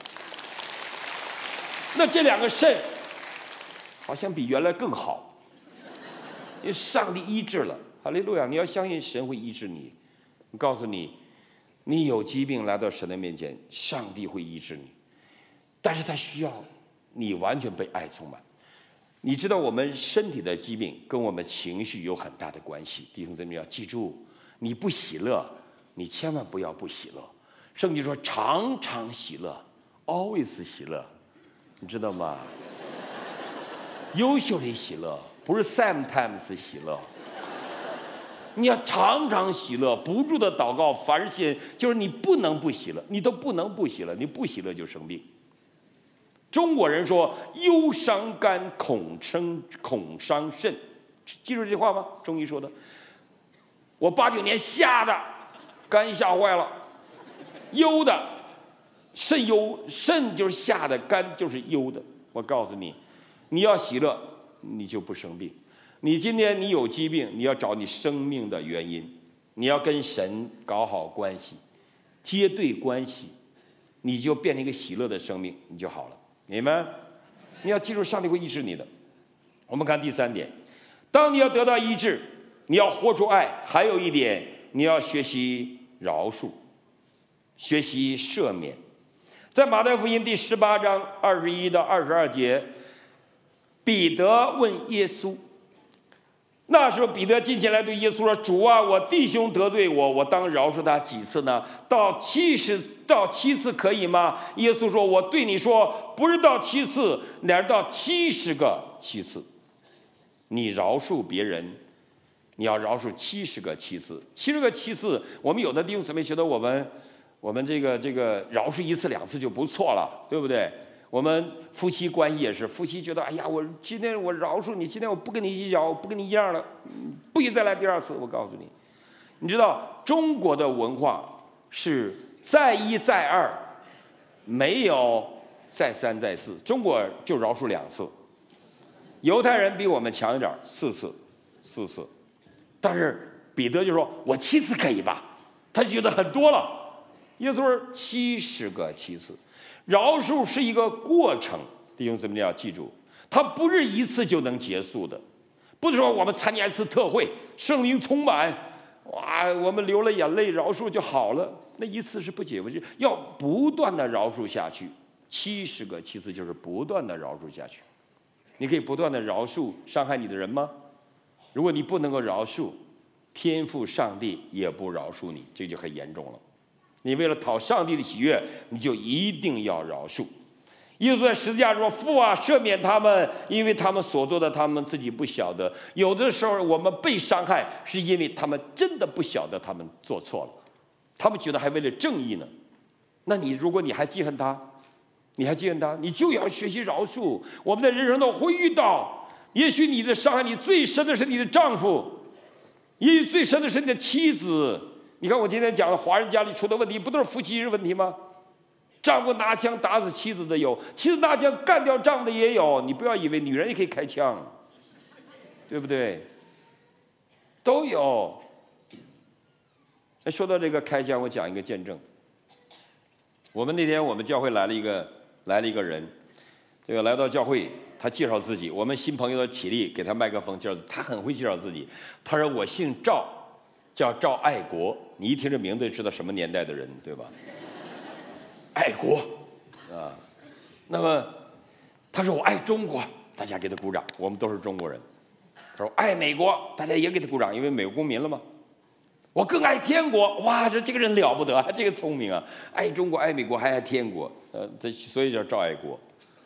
那这两个肾，好像比原来更好，因为上帝医治了，哈利路亚！你要相信神会医治你。我告诉你，你有疾病来到神的面前，上帝会医治你，但是他需要你完全被爱充满。你知道我们身体的疾病跟我们情绪有很大的关系，弟兄姊妹要记住，你不喜乐，你千万不要不喜乐。圣经说常常喜乐 ，always 喜乐，你知道吗？优秀的喜乐，不是 sometimes 喜乐。你要常常喜乐，不住的祷告，凡事就是你不能不喜乐，你都不能不喜乐，你不喜乐就生病。中国人说忧伤肝，恐生恐伤肾，记住这句话吗？中医说的。我八九年吓的，肝吓坏了，忧的，肾忧，肾就是吓的，肝就是忧的。我告诉你，你要喜乐，你就不生病。你今天你有疾病，你要找你生命的原因，你要跟神搞好关系，接对关系，你就变成一个喜乐的生命，你就好了。你们，你要记住，上帝会医治你的。我们看第三点，当你要得到医治，你要活出爱。还有一点，你要学习饶恕，学习赦免。在马太福音第十八章二十一到二十二节，彼得问耶稣。那时候彼得进前来对耶稣说：“主啊，我弟兄得罪我，我当饶恕他几次呢？到七十到七次可以吗？”耶稣说：“我对你说，不是到七次，乃是到七十个七次。你饶恕别人，你要饶恕七十个七次。七十个七次，我们有的弟兄姊妹觉得我们我们这个这个饶恕一次两次就不错了，对不对？我们夫妻关系也是，夫妻觉得，哎呀，我今天我饶恕你，今天我不跟你计较，我不跟你一样了，不许再来第二次。我告诉你，你知道中国的文化是再一再二，没有再三再四，中国就饶恕两次。犹太人比我们强一点，四次，四次。但是彼得就说：“我七次可以吧？”他就觉得很多了。耶稣说：“七十个七次。”饶恕是一个过程，弟兄姊妹要记住，它不是一次就能结束的。不是说我们参加一次特会，圣灵充满，哇，我们流了眼泪，饶恕就好了。那一次是不解决，要不断的饶恕下去。七十个七次就是不断的饶恕下去。你可以不断的饶恕伤害你的人吗？如果你不能够饶恕，天父上帝也不饶恕你，这就很严重了。你为了讨上帝的喜悦，你就一定要饶恕。耶稣在十字架说：“父啊，赦免他们，因为他们所做的，他们自己不晓得。”有的时候我们被伤害，是因为他们真的不晓得他们做错了，他们觉得还为了正义呢。那你如果你还记恨他，你还记恨他，你就要学习饶恕。我们在人生中会遇到，也许你的伤害你最深的是你的丈夫，也许最深的是你的妻子。你看我今天讲的华人家里出的问题，不都是夫妻问题吗？丈夫拿枪打死妻子的有，妻子拿枪干掉丈夫的也有。你不要以为女人也可以开枪，对不对？都有。说到这个开枪，我讲一个见证。我们那天我们教会来了一个来了一个人，这个来到教会，他介绍自己，我们新朋友的起立给他麦克风介绍，他很会介绍自己。他说：“我姓赵，叫赵爱国。”你一听这名字就知道什么年代的人，对吧？爱国啊，那么他说：“我爱中国。”大家给他鼓掌，我们都是中国人。他说：“爱美国。”大家也给他鼓掌，因为美国公民了嘛。我更爱天国，哇，这这个人了不得，这个聪明啊！爱中国，爱美国，还爱天国，呃，这所以叫赵爱国。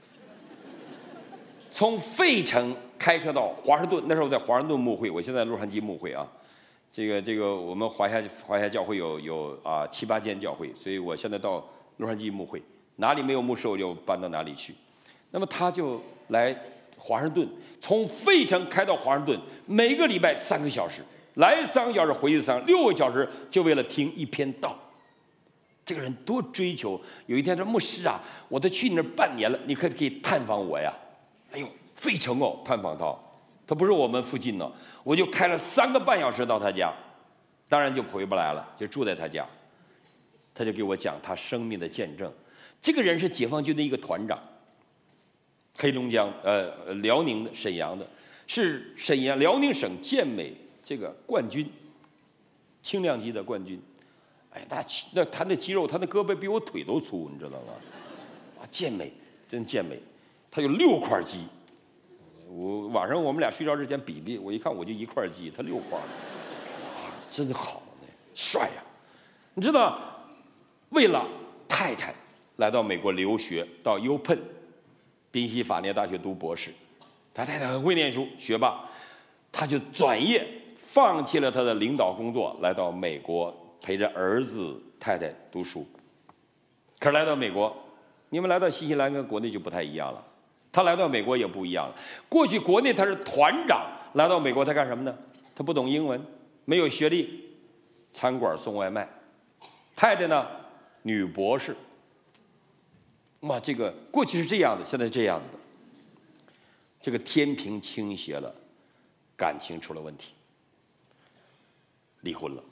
从费城开车到华盛顿，那时候在华盛顿牧会，我现在洛杉矶牧会啊。这个这个，我们华夏华夏教会有有啊七八间教会，所以我现在到洛杉矶牧会，哪里没有牧师我就搬到哪里去。那么他就来华盛顿，从费城开到华盛顿，每个礼拜三个小时，来三个小时，回去三个，六个小时，就为了听一篇道。 这个人多追求。有一天说：“牧师啊，我都去你那儿半年了，你可不可以探访我呀？”哎呦，费城哦，探访他，他不是我们附近呢，我就开了三个半小时到他家，当然就回不来了，就住在他家。他就给我讲他生命的见证。这个人是解放军的一个团长，黑龙江呃辽宁的沈阳的，是沈阳辽宁省健美这个冠军，轻量级的冠军。哎，那那他那肌肉，他那胳膊比我腿都粗，你知道吗？啊，健美，真健美，他有六块肌。我晚上我们俩睡觉之前比比，我一看我就一块肌，他六块，啊，真好呢，帅呀！你知道，为了太太来到美国留学，到 U Penn 宾夕法尼亚大学读博士，他太太很会念书，学霸，他就转业，放弃了他的领导工作，来到美国。陪着儿子太太读书，可是来到美国，你们来到新西兰跟国内就不太一样了。他来到美国也不一样了。过去国内他是团长，来到美国他干什么呢？他不懂英文，没有学历，餐馆送外卖。太太呢，女博士。哇，这个过去是这样的，现在这样子的。这个天平倾斜了，感情出了问题，离婚了。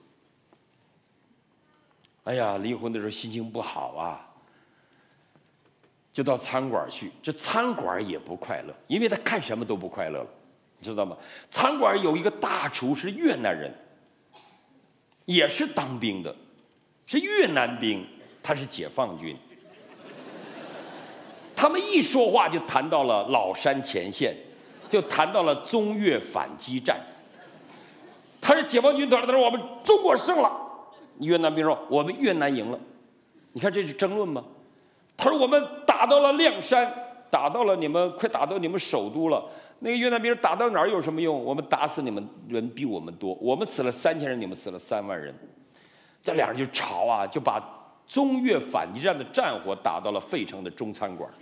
哎呀，离婚的时候心情不好啊，就到餐馆去。这餐馆也不快乐，因为他看什么都不快乐了，你知道吗？餐馆有一个大厨是越南人，也是当兵的，是越南兵，他是解放军。他们一说话就谈到了老山前线，就谈到了中越反击战。他是解放军团的，他说我们中国胜了。越南兵说：“我们越南赢了。”你看这是争论吗？他说：“我们打到了亮山，打到了你们，快打到你们首都了。”那个越南兵打到哪儿有什么用？我们打死你们人比我们多，我们死了三千人，你们死了三万人。这俩人就吵啊，就把中越反击战的战火打到了费城的中餐馆。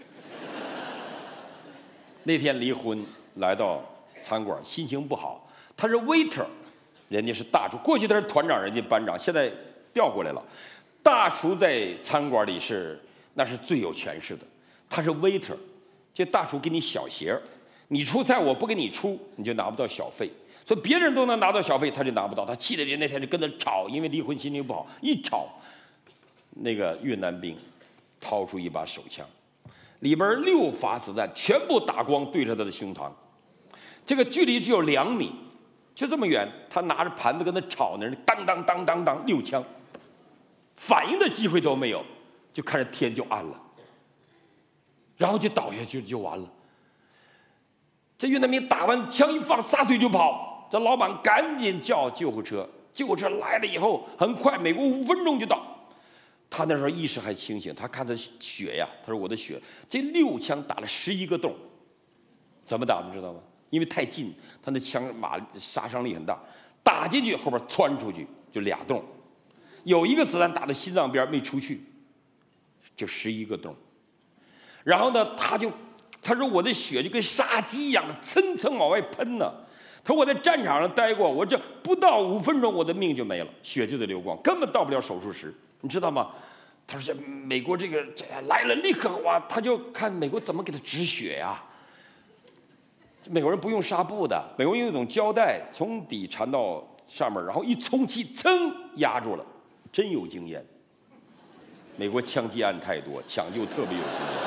那天离婚，来到餐馆，心情不好。他是 waiter。人家是大厨，过去他是团长，人家班长，现在调过来了。大厨在餐馆里是那是最有权势的，他是 waiter， 这大厨给你小鞋，你出菜我不给你出，你就拿不到小费。所以别人都能拿到小费，他就拿不到。他气的人那天就跟他吵，因为离婚心情不好，一吵，那个越南兵掏出一把手枪，里边六发子弹全部打光，对着他的胸膛，这个距离只有两米。就这么远，他拿着盘子跟他吵呢，当当当当当六枪，反应的机会都没有，就看着天就暗了，然后就倒下去就完了。这越南兵打完枪一放，撒腿就跑。这老板赶紧叫救护车，救护车来了以后，很快，美国五分钟就到。他那时候意识还清醒，他看他血呀，他说我的血，这六枪打了十一个洞，怎么打的知道吗？因为太近，他那枪马杀伤力很大，打进去后边窜出去就俩洞，有一个子弹打到心脏边没出去，就十一个洞。然后呢，他就他说我的血就跟杀鸡一样的蹭蹭往外喷呢。他说我在战场上待过，我这不到五分钟我的命就没了，血就得流光，根本到不了手术室，你知道吗？他说美国这个这来了，立刻哇，他就看美国怎么给他止血呀。美国人不用纱布的，美国人用一种胶带从底缠到上面，然后一充气，噌压住了，真有经验。美国枪击案太多，抢救特别有经验，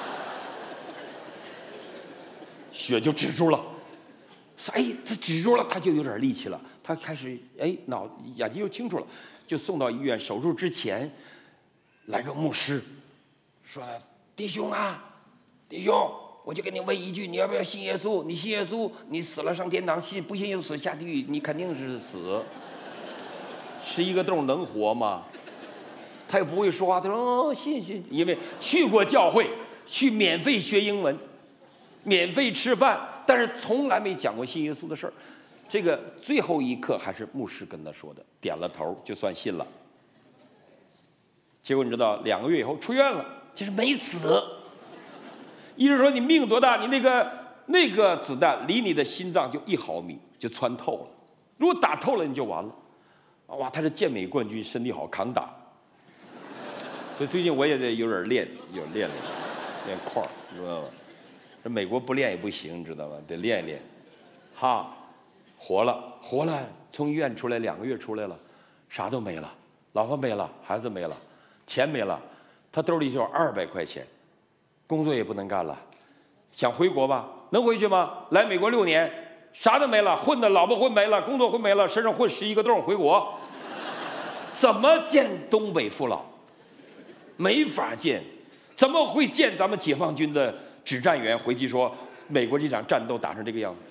血就止住了。哎，他止住了，他就有点力气了，他开始哎脑眼睛又清楚了，就送到医院。手术之前，来个牧师，说：“弟兄啊，弟兄。”我就跟你问一句，你要不要信耶稣？你信耶稣，你死了上天堂；信不信耶稣死下地狱，你肯定是死。十一个洞能活吗？他又不会说话，他说哦信信，因为去过教会，去免费学英文，免费吃饭，但是从来没讲过信耶稣的事儿。这个最后一刻还是牧师跟他说的，点了头就算信了。结果你知道，两个月以后出院了，其实没死。医生说你命多大，你那个那个子弹离你的心脏就一毫米就穿透了，如果打透了你就完了。哇，他是健美冠军，身体好，扛打。 所以最近我也得有点练，有练练练块儿，你知道吗？这美国不练也不行，你知道吗？得练一练。哈，活了，活了，从医院出来两个月出来了，啥都没了，老婆没了，孩子没了，钱没了，他兜里就有二百块钱，工作也不能干了，想回国吧？能回去吗？来美国六年，啥都没了，混的老婆混没了，工作混没了，身上混十一个洞，回国，怎么见东北父老？没法见，怎么会见咱们解放军的指战员回去说美国这场战斗打成这个样子？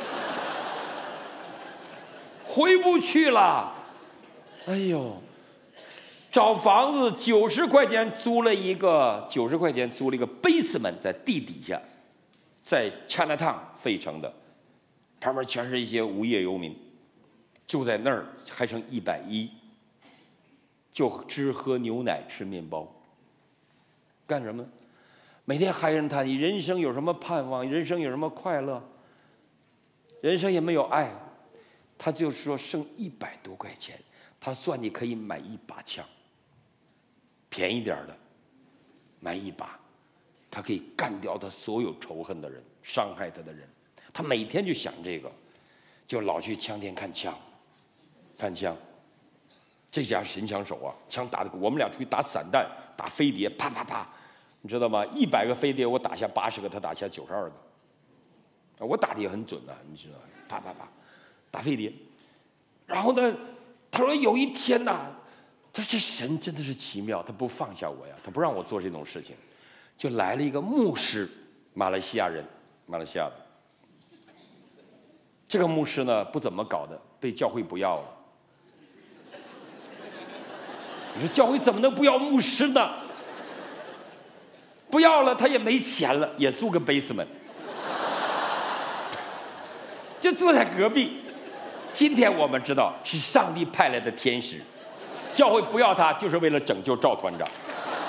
回不去了。哎呦，找房子九十块钱租了一个，九十块钱租了一个 basement 在地底下，在 Chinatown 费城的，旁边全是一些无业游民，住在那儿还剩一百一，就吃喝牛奶吃面包。干什么？每天嗨人谈，你人生有什么盼望？人生有什么快乐？人生也没有爱。他就是说剩一百多块钱，他算你可以买一把枪，便宜点的，买一把，他可以干掉他所有仇恨的人，伤害他的人。他每天就想这个，就老去枪店看枪，看枪。这家神枪手啊，枪打的，我们俩出去打散弹，打飞碟，啪啪啪，你知道吗？一百个飞碟我打下八十个，他打下九十二个。我打的也很准啊，你知道吗？啪啪啪。打飞碟，然后呢，他说有一天呐、啊，他说这神真的是奇妙，他不放下我呀，他不让我做这种事情，就来了一个牧师，马来西亚人，马来西亚的。这个牧师呢不怎么搞的，被教会不要了。你说教会怎么能不要牧师呢？不要了，他也没钱了，也租个 basement， 就住在隔壁。今天我们知道是上帝派来的天使，教会不要他就是为了拯救赵团长。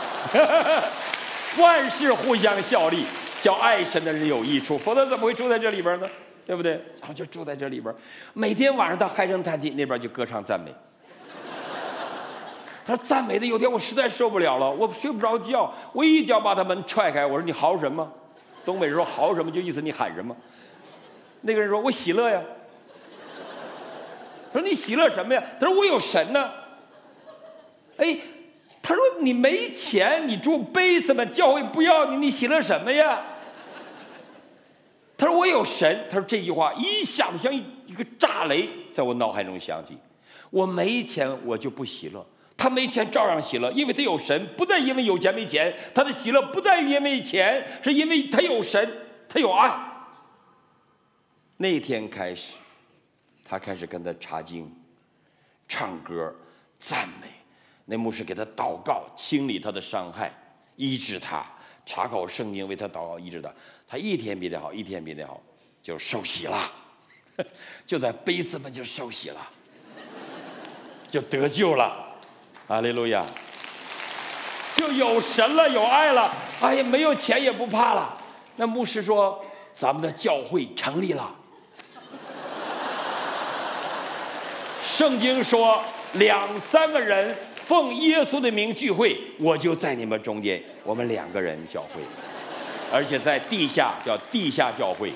万事互相效力，叫爱神的人有益处，否则怎么会住在这里边呢？对不对？然后就住在这里边，每天晚上他唉声叹气，那边就歌唱赞美。他说赞美的有天我实在受不了了，我睡不着觉，我一脚把他门踹开，我说你嚎什么？东北人说嚎什么就意思你喊什么。那个人说我喜乐呀。他说你喜乐什么呀？他说我有神呢。哎，他说你没钱，你住basement，教会不要你，你喜乐什么呀？他说我有神。他说这句话一下子像一个炸雷在我脑海中响起。我没钱我就不喜乐，他没钱照样喜乐，因为他有神，不再因为有钱没钱，他的喜乐不在于因为钱，是因为他有神，他有爱。那天开始他开始跟他查经、唱歌、赞美。那牧师给他祷告，清理他的伤害，医治他，查考圣经，为他祷告，医治他。他一天比他好，一天比他好，就受洗了，就在贝斯们就受洗了，就得救了。哈利路亚！就有神了，有爱了，哎呀，没有钱也不怕了。那牧师说：“咱们的教会成立了。”圣经说，两三个人奉耶稣的名聚会，我就在你们中间。我们两个人教会，而且在地下叫地下教会。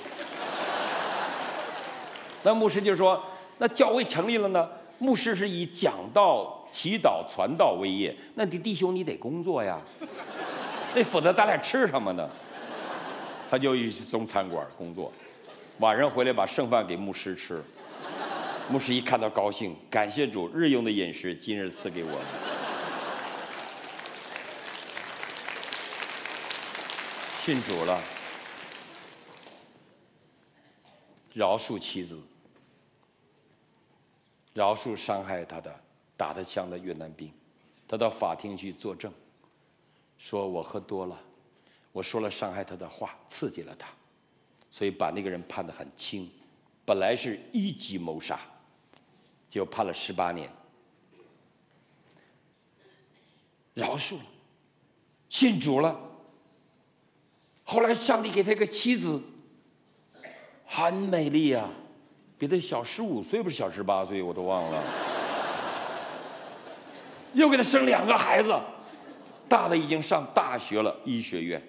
那牧师就说：“那教会成立了呢？牧师是以讲道、祈祷、传道为业，那你弟兄你得工作呀，那否则咱俩吃什么呢？”他就去中餐馆工作，晚上回来把剩饭给牧师吃。牧师一看到高兴，感谢主，日用的饮食今日赐给我们。信主了，饶恕妻子，饶恕伤害他的、打他枪的越南兵。他到法庭去作证，说我喝多了，我说了伤害他的话，刺激了他，所以把那个人判得很轻，本来是一级谋杀。就判了十八年，饶恕了，信主了。后来上帝给他一个妻子，很美丽啊，比他小十五岁，不是小十八岁，我都忘了。又给他生两个孩子， 大的已经上大学了，医学院。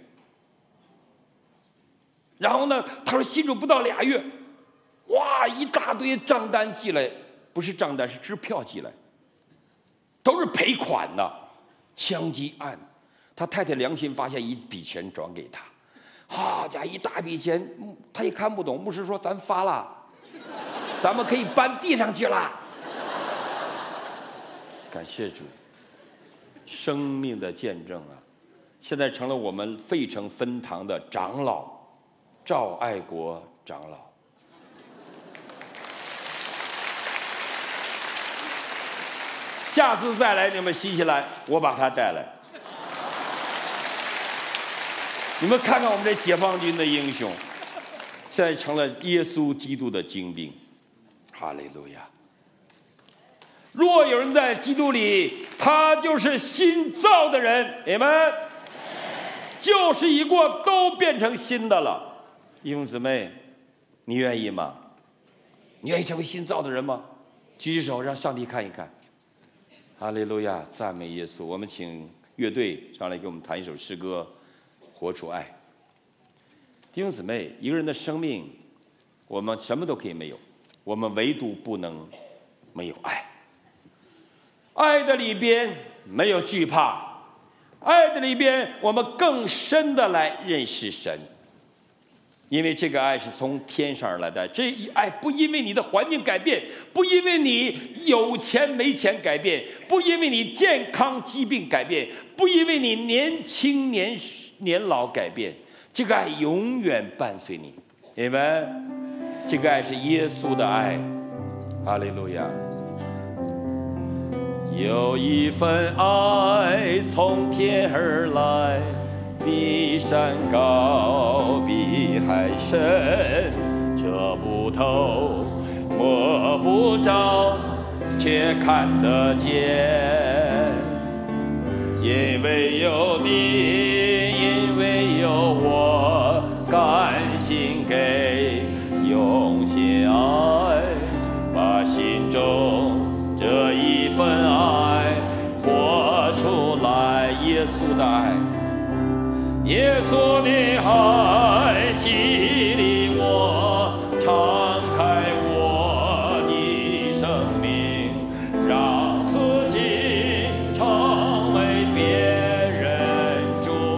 然后呢，他说信主不到俩月，哇，一大堆账单寄来，不是账单是支票寄来，都是赔款的，枪击案。他太太良心发现，一笔钱转给他，好家伙，一大笔钱，他也看不懂。牧师说：“咱发了，咱们可以搬地上去了。”感谢主，生命的见证啊！现在成了我们费城分堂的长老，赵爱国长老。下次再来你们新西兰，我把他带来。你们看看我们这解放军的英雄，现在成了耶稣基督的精兵。哈利路亚！若有人在基督里，他就是新造的人。你们旧事已过，都变成新的了。弟兄姊妹，你愿意吗？你愿意成为新造的人吗？举起手，让上帝看一看。哈利路亚，赞美耶稣！我们请乐队上来给我们弹一首诗歌，《活出爱》。弟兄姊妹，一个人的生命，我们什么都可以没有，我们唯独不能没有爱。爱的里边没有惧怕，爱的里边我们更深的来认识神，因为这个爱是从天上而来的。这一爱不因为你的环境改变，不因为你有钱没钱改变，不因为你健康疾病改变，不因为你年轻年年老改变，这个爱永远伴随你。你们，这个爱是耶稣的爱。哈利路亚！有一份爱从天而来，比山高，比海深，遮不透，摸不着，却看得见。因为有你，因为有我，甘心给，用心爱，把心中这一份爱活出来。耶稣的爱，耶稣的爱激励我，敞开我的生命，让自己成为别人祝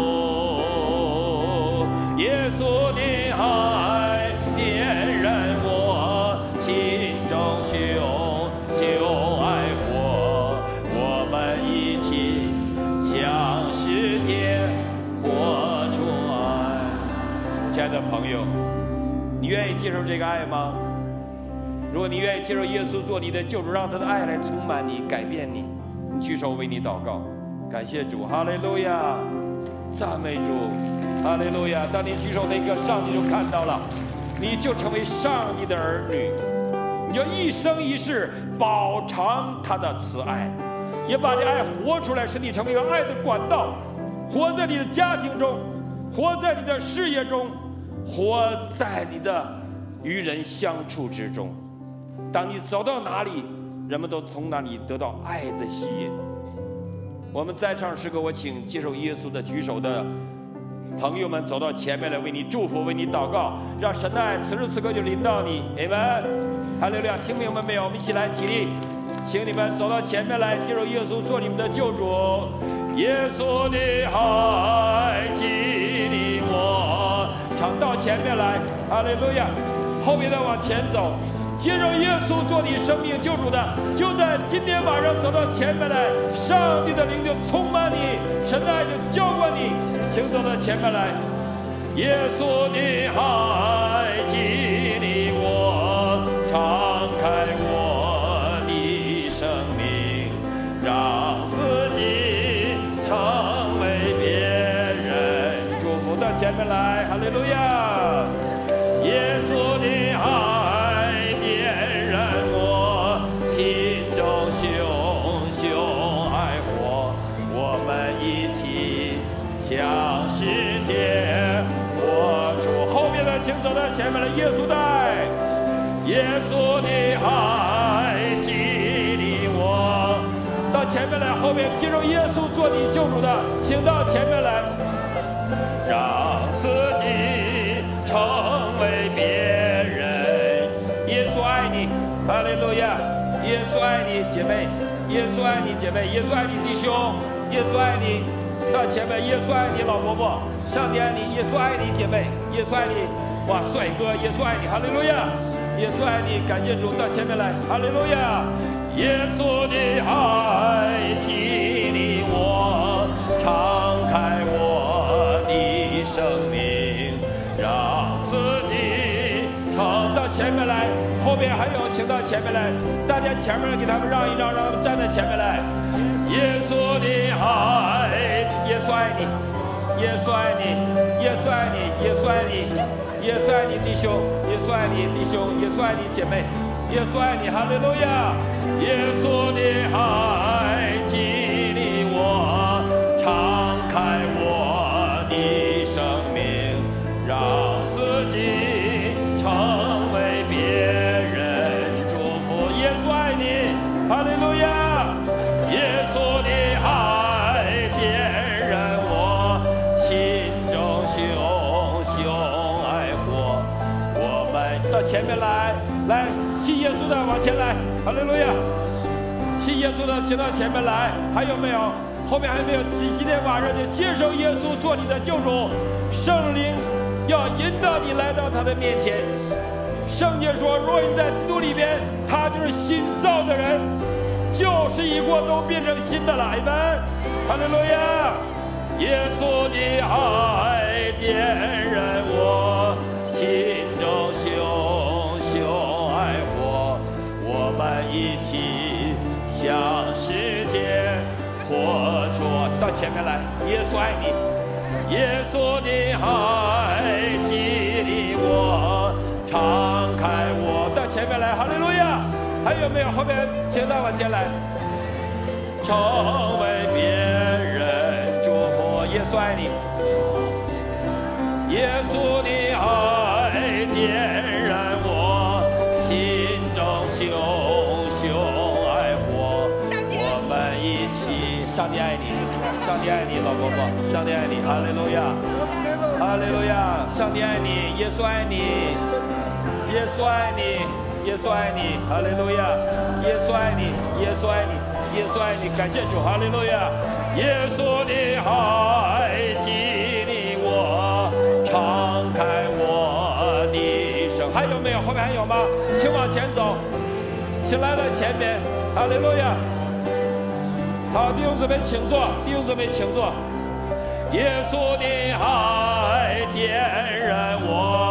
福。耶稣的爱点燃我心中熊就爱火，我们一起向世界活出爱。亲爱的朋友，你愿意接受这个爱吗？如果你愿意接受耶稣做你的救主，让他的爱来充满你，改变你，你举手为你祷告。感谢主，哈利路亚，赞美主，哈利路亚。当你举手那个，上帝就看到了，你就成为上帝的儿女，你就一生一世饱尝他的慈爱，也把这爱活出来，使你成为一个爱的管道，活在你的家庭中，活在你的事业中，活在你的与人相处之中。当你走到哪里，人们都从那里得到爱的吸引。我们再唱诗歌，我请接受耶稣的举手的朋友们走到前面来，为你祝福，为你祷告，让神的爱此时此刻就临到你。阿们。哈利路亚！听明白没有？我们一起来起立，请你们走到前面来，接受耶稣做你们的救主。耶稣的爱激励我，常到前面来。哈利路亚！后面再往前走。接受耶稣做你生命救主的，就在今天晚上走到前面来，上帝的灵就充满你，神的爱就浇灌你，请走到前面来。耶稣的爱激励我，敞开我的生命，让自己成为别人祝福。到前面来，哈利路亚！耶稣的爱点燃我心中熊熊爱火，我们一起向世界活出。后面的请走到前面来，耶稣的爱，耶稣的爱激励我，到前面面来，后面接受耶稣做你救主的，请到前面来，让自己成为别人。耶稣爱你，哈利路亚！耶稣爱你，姐妹。耶稣爱你，姐妹；耶稣爱你，弟兄；耶稣爱你，到前面；耶稣爱你，老伯伯；上帝爱你，耶稣爱你，姐妹；耶稣爱你，哇，帅哥！耶稣爱你，哈利路亚！耶稣爱你，感谢主，到前面来，哈利路亚！耶稣的爱激励我，敞开我的生命，让自己走到前面来。后面还有，请到前面来，大家前面给他们让一让，让他们站在前面来。耶稣的爱，耶稣爱你，耶稣爱你，耶稣爱你，耶稣爱你，耶稣爱你弟兄，耶稣爱你弟兄，耶稣爱你姐妹，耶稣爱你，哈利路亚！耶稣的爱激励我，敞开我的生命，让自己成为别人祝福。耶稣爱你，哈利路亚！耶稣的爱点燃我心中熊熊爱火。我们到前面来，来信耶稣的往前来，哈利路亚！信耶稣的请到前面来，还有没有？后面还有没有？今天晚上就接受耶稣做你的救主，圣灵要引导你来到他的面前。圣经说，若你在基督里边，他就是新造的人，旧事已过，都变成新的了。阿们，哈利路亚！耶稣的爱点燃我心中熊熊爱火，我们一起向世界活出。到前面来，耶稣爱你，耶稣的爱激励我，敞开我。到前面来，哈利路亚！还有没有？后面请到往前来，成为别人祝福。耶稣爱你，耶稣的爱点燃我心中熊熊爱火。我们一起，上帝爱你，上帝爱你，老伯伯，上帝爱你，哈利路亚，哈利路亚！上帝爱你，耶稣爱你，耶稣爱你。耶稣爱你，哈利路亚！耶稣爱你，耶稣爱你，耶稣爱你，感谢主，哈利路亚！耶稣的爱激励我，敞开我的生。还有没有？后面还有吗？请往前走，请来到前面，哈利路亚！好，弟兄姊妹请坐，弟兄姊妹请坐。耶稣的爱点燃我。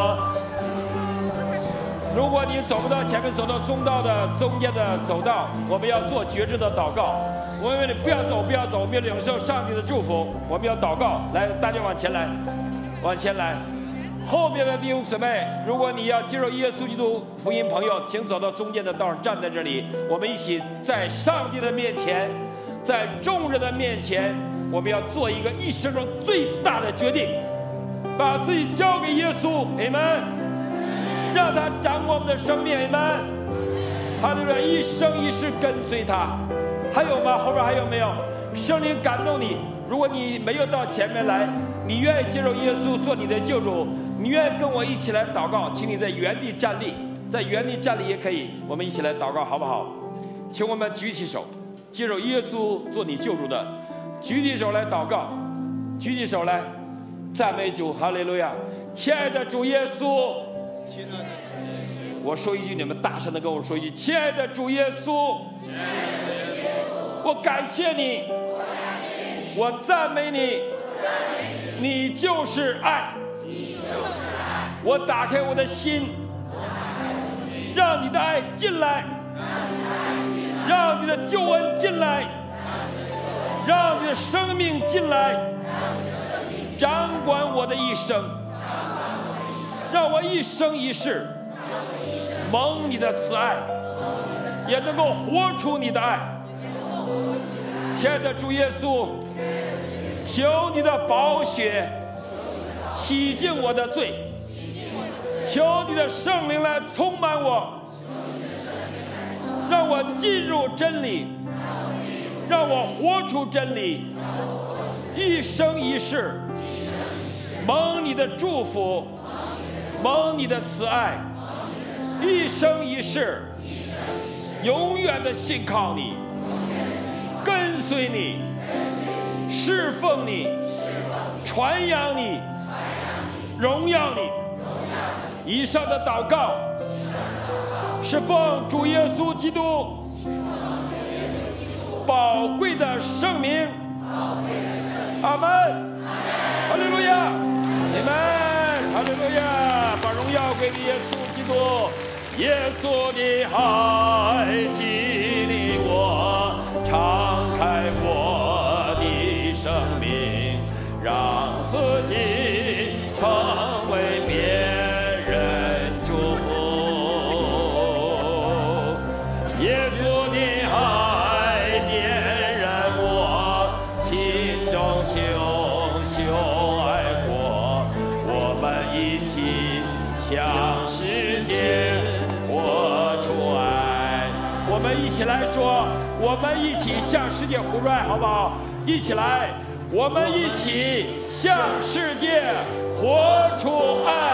如果你走不到前面，走到中道的中间的走道，我们要做觉知的祷告。我们不要走，不要走，我们要领受上帝的祝福。我们要祷告，来，大家往前来，往前来。后面的弟兄姊妹，如果你要接受耶稣基督福音朋友，请走到中间的道上，站在这里。我们一起在上帝的面前，在众人的面前，我们要做一个一生中最大的决定，把自己交给耶稣。阿们。让他掌握我们的生命，阿们。哈利路亚，一生一世跟随他。还有吗？后边还有没有？圣灵感动你，如果你没有到前面来，你愿意接受耶稣做你的救主，你愿意跟我一起来祷告，请你在原地站立，在原地站立也可以，我们一起来祷告，好不好？请我们举起手，接受耶稣做你救主的，举起手来祷告，举起手来赞美主，哈利路亚！亲爱的主耶稣。我说一句，你们大声的跟我说一句：亲爱的主耶稣，我感谢你，我赞美你，你就是爱。我打开我的心，让你的爱进来，让你的救恩进来，让你的生命进来，掌管我的一生。让我一生一世蒙你的慈爱，也能够活出你的爱。亲爱的主耶稣，求你的宝血洗净我的罪，求你的圣灵来充满我，让我进入真理， 让我活出真理，一生一世蒙你的祝福，蒙你的慈爱，一生一世永远的信靠你，跟随你，侍奉你，传扬你，荣耀你。以上的祷告是奉主耶稣基督宝贵的圣名。阿门。哈利路亚，阿门。哈利路亚，把荣耀归给耶稣基督。耶稣的爱激励我，敞开我的生命，让自己成为别人祝福。耶稣的爱点燃我心中熊熊爱火，我们一起向世界活出爱。我们一起来说，我们一起向世界活出爱，好不好？一起来，我们一起向世界活出爱。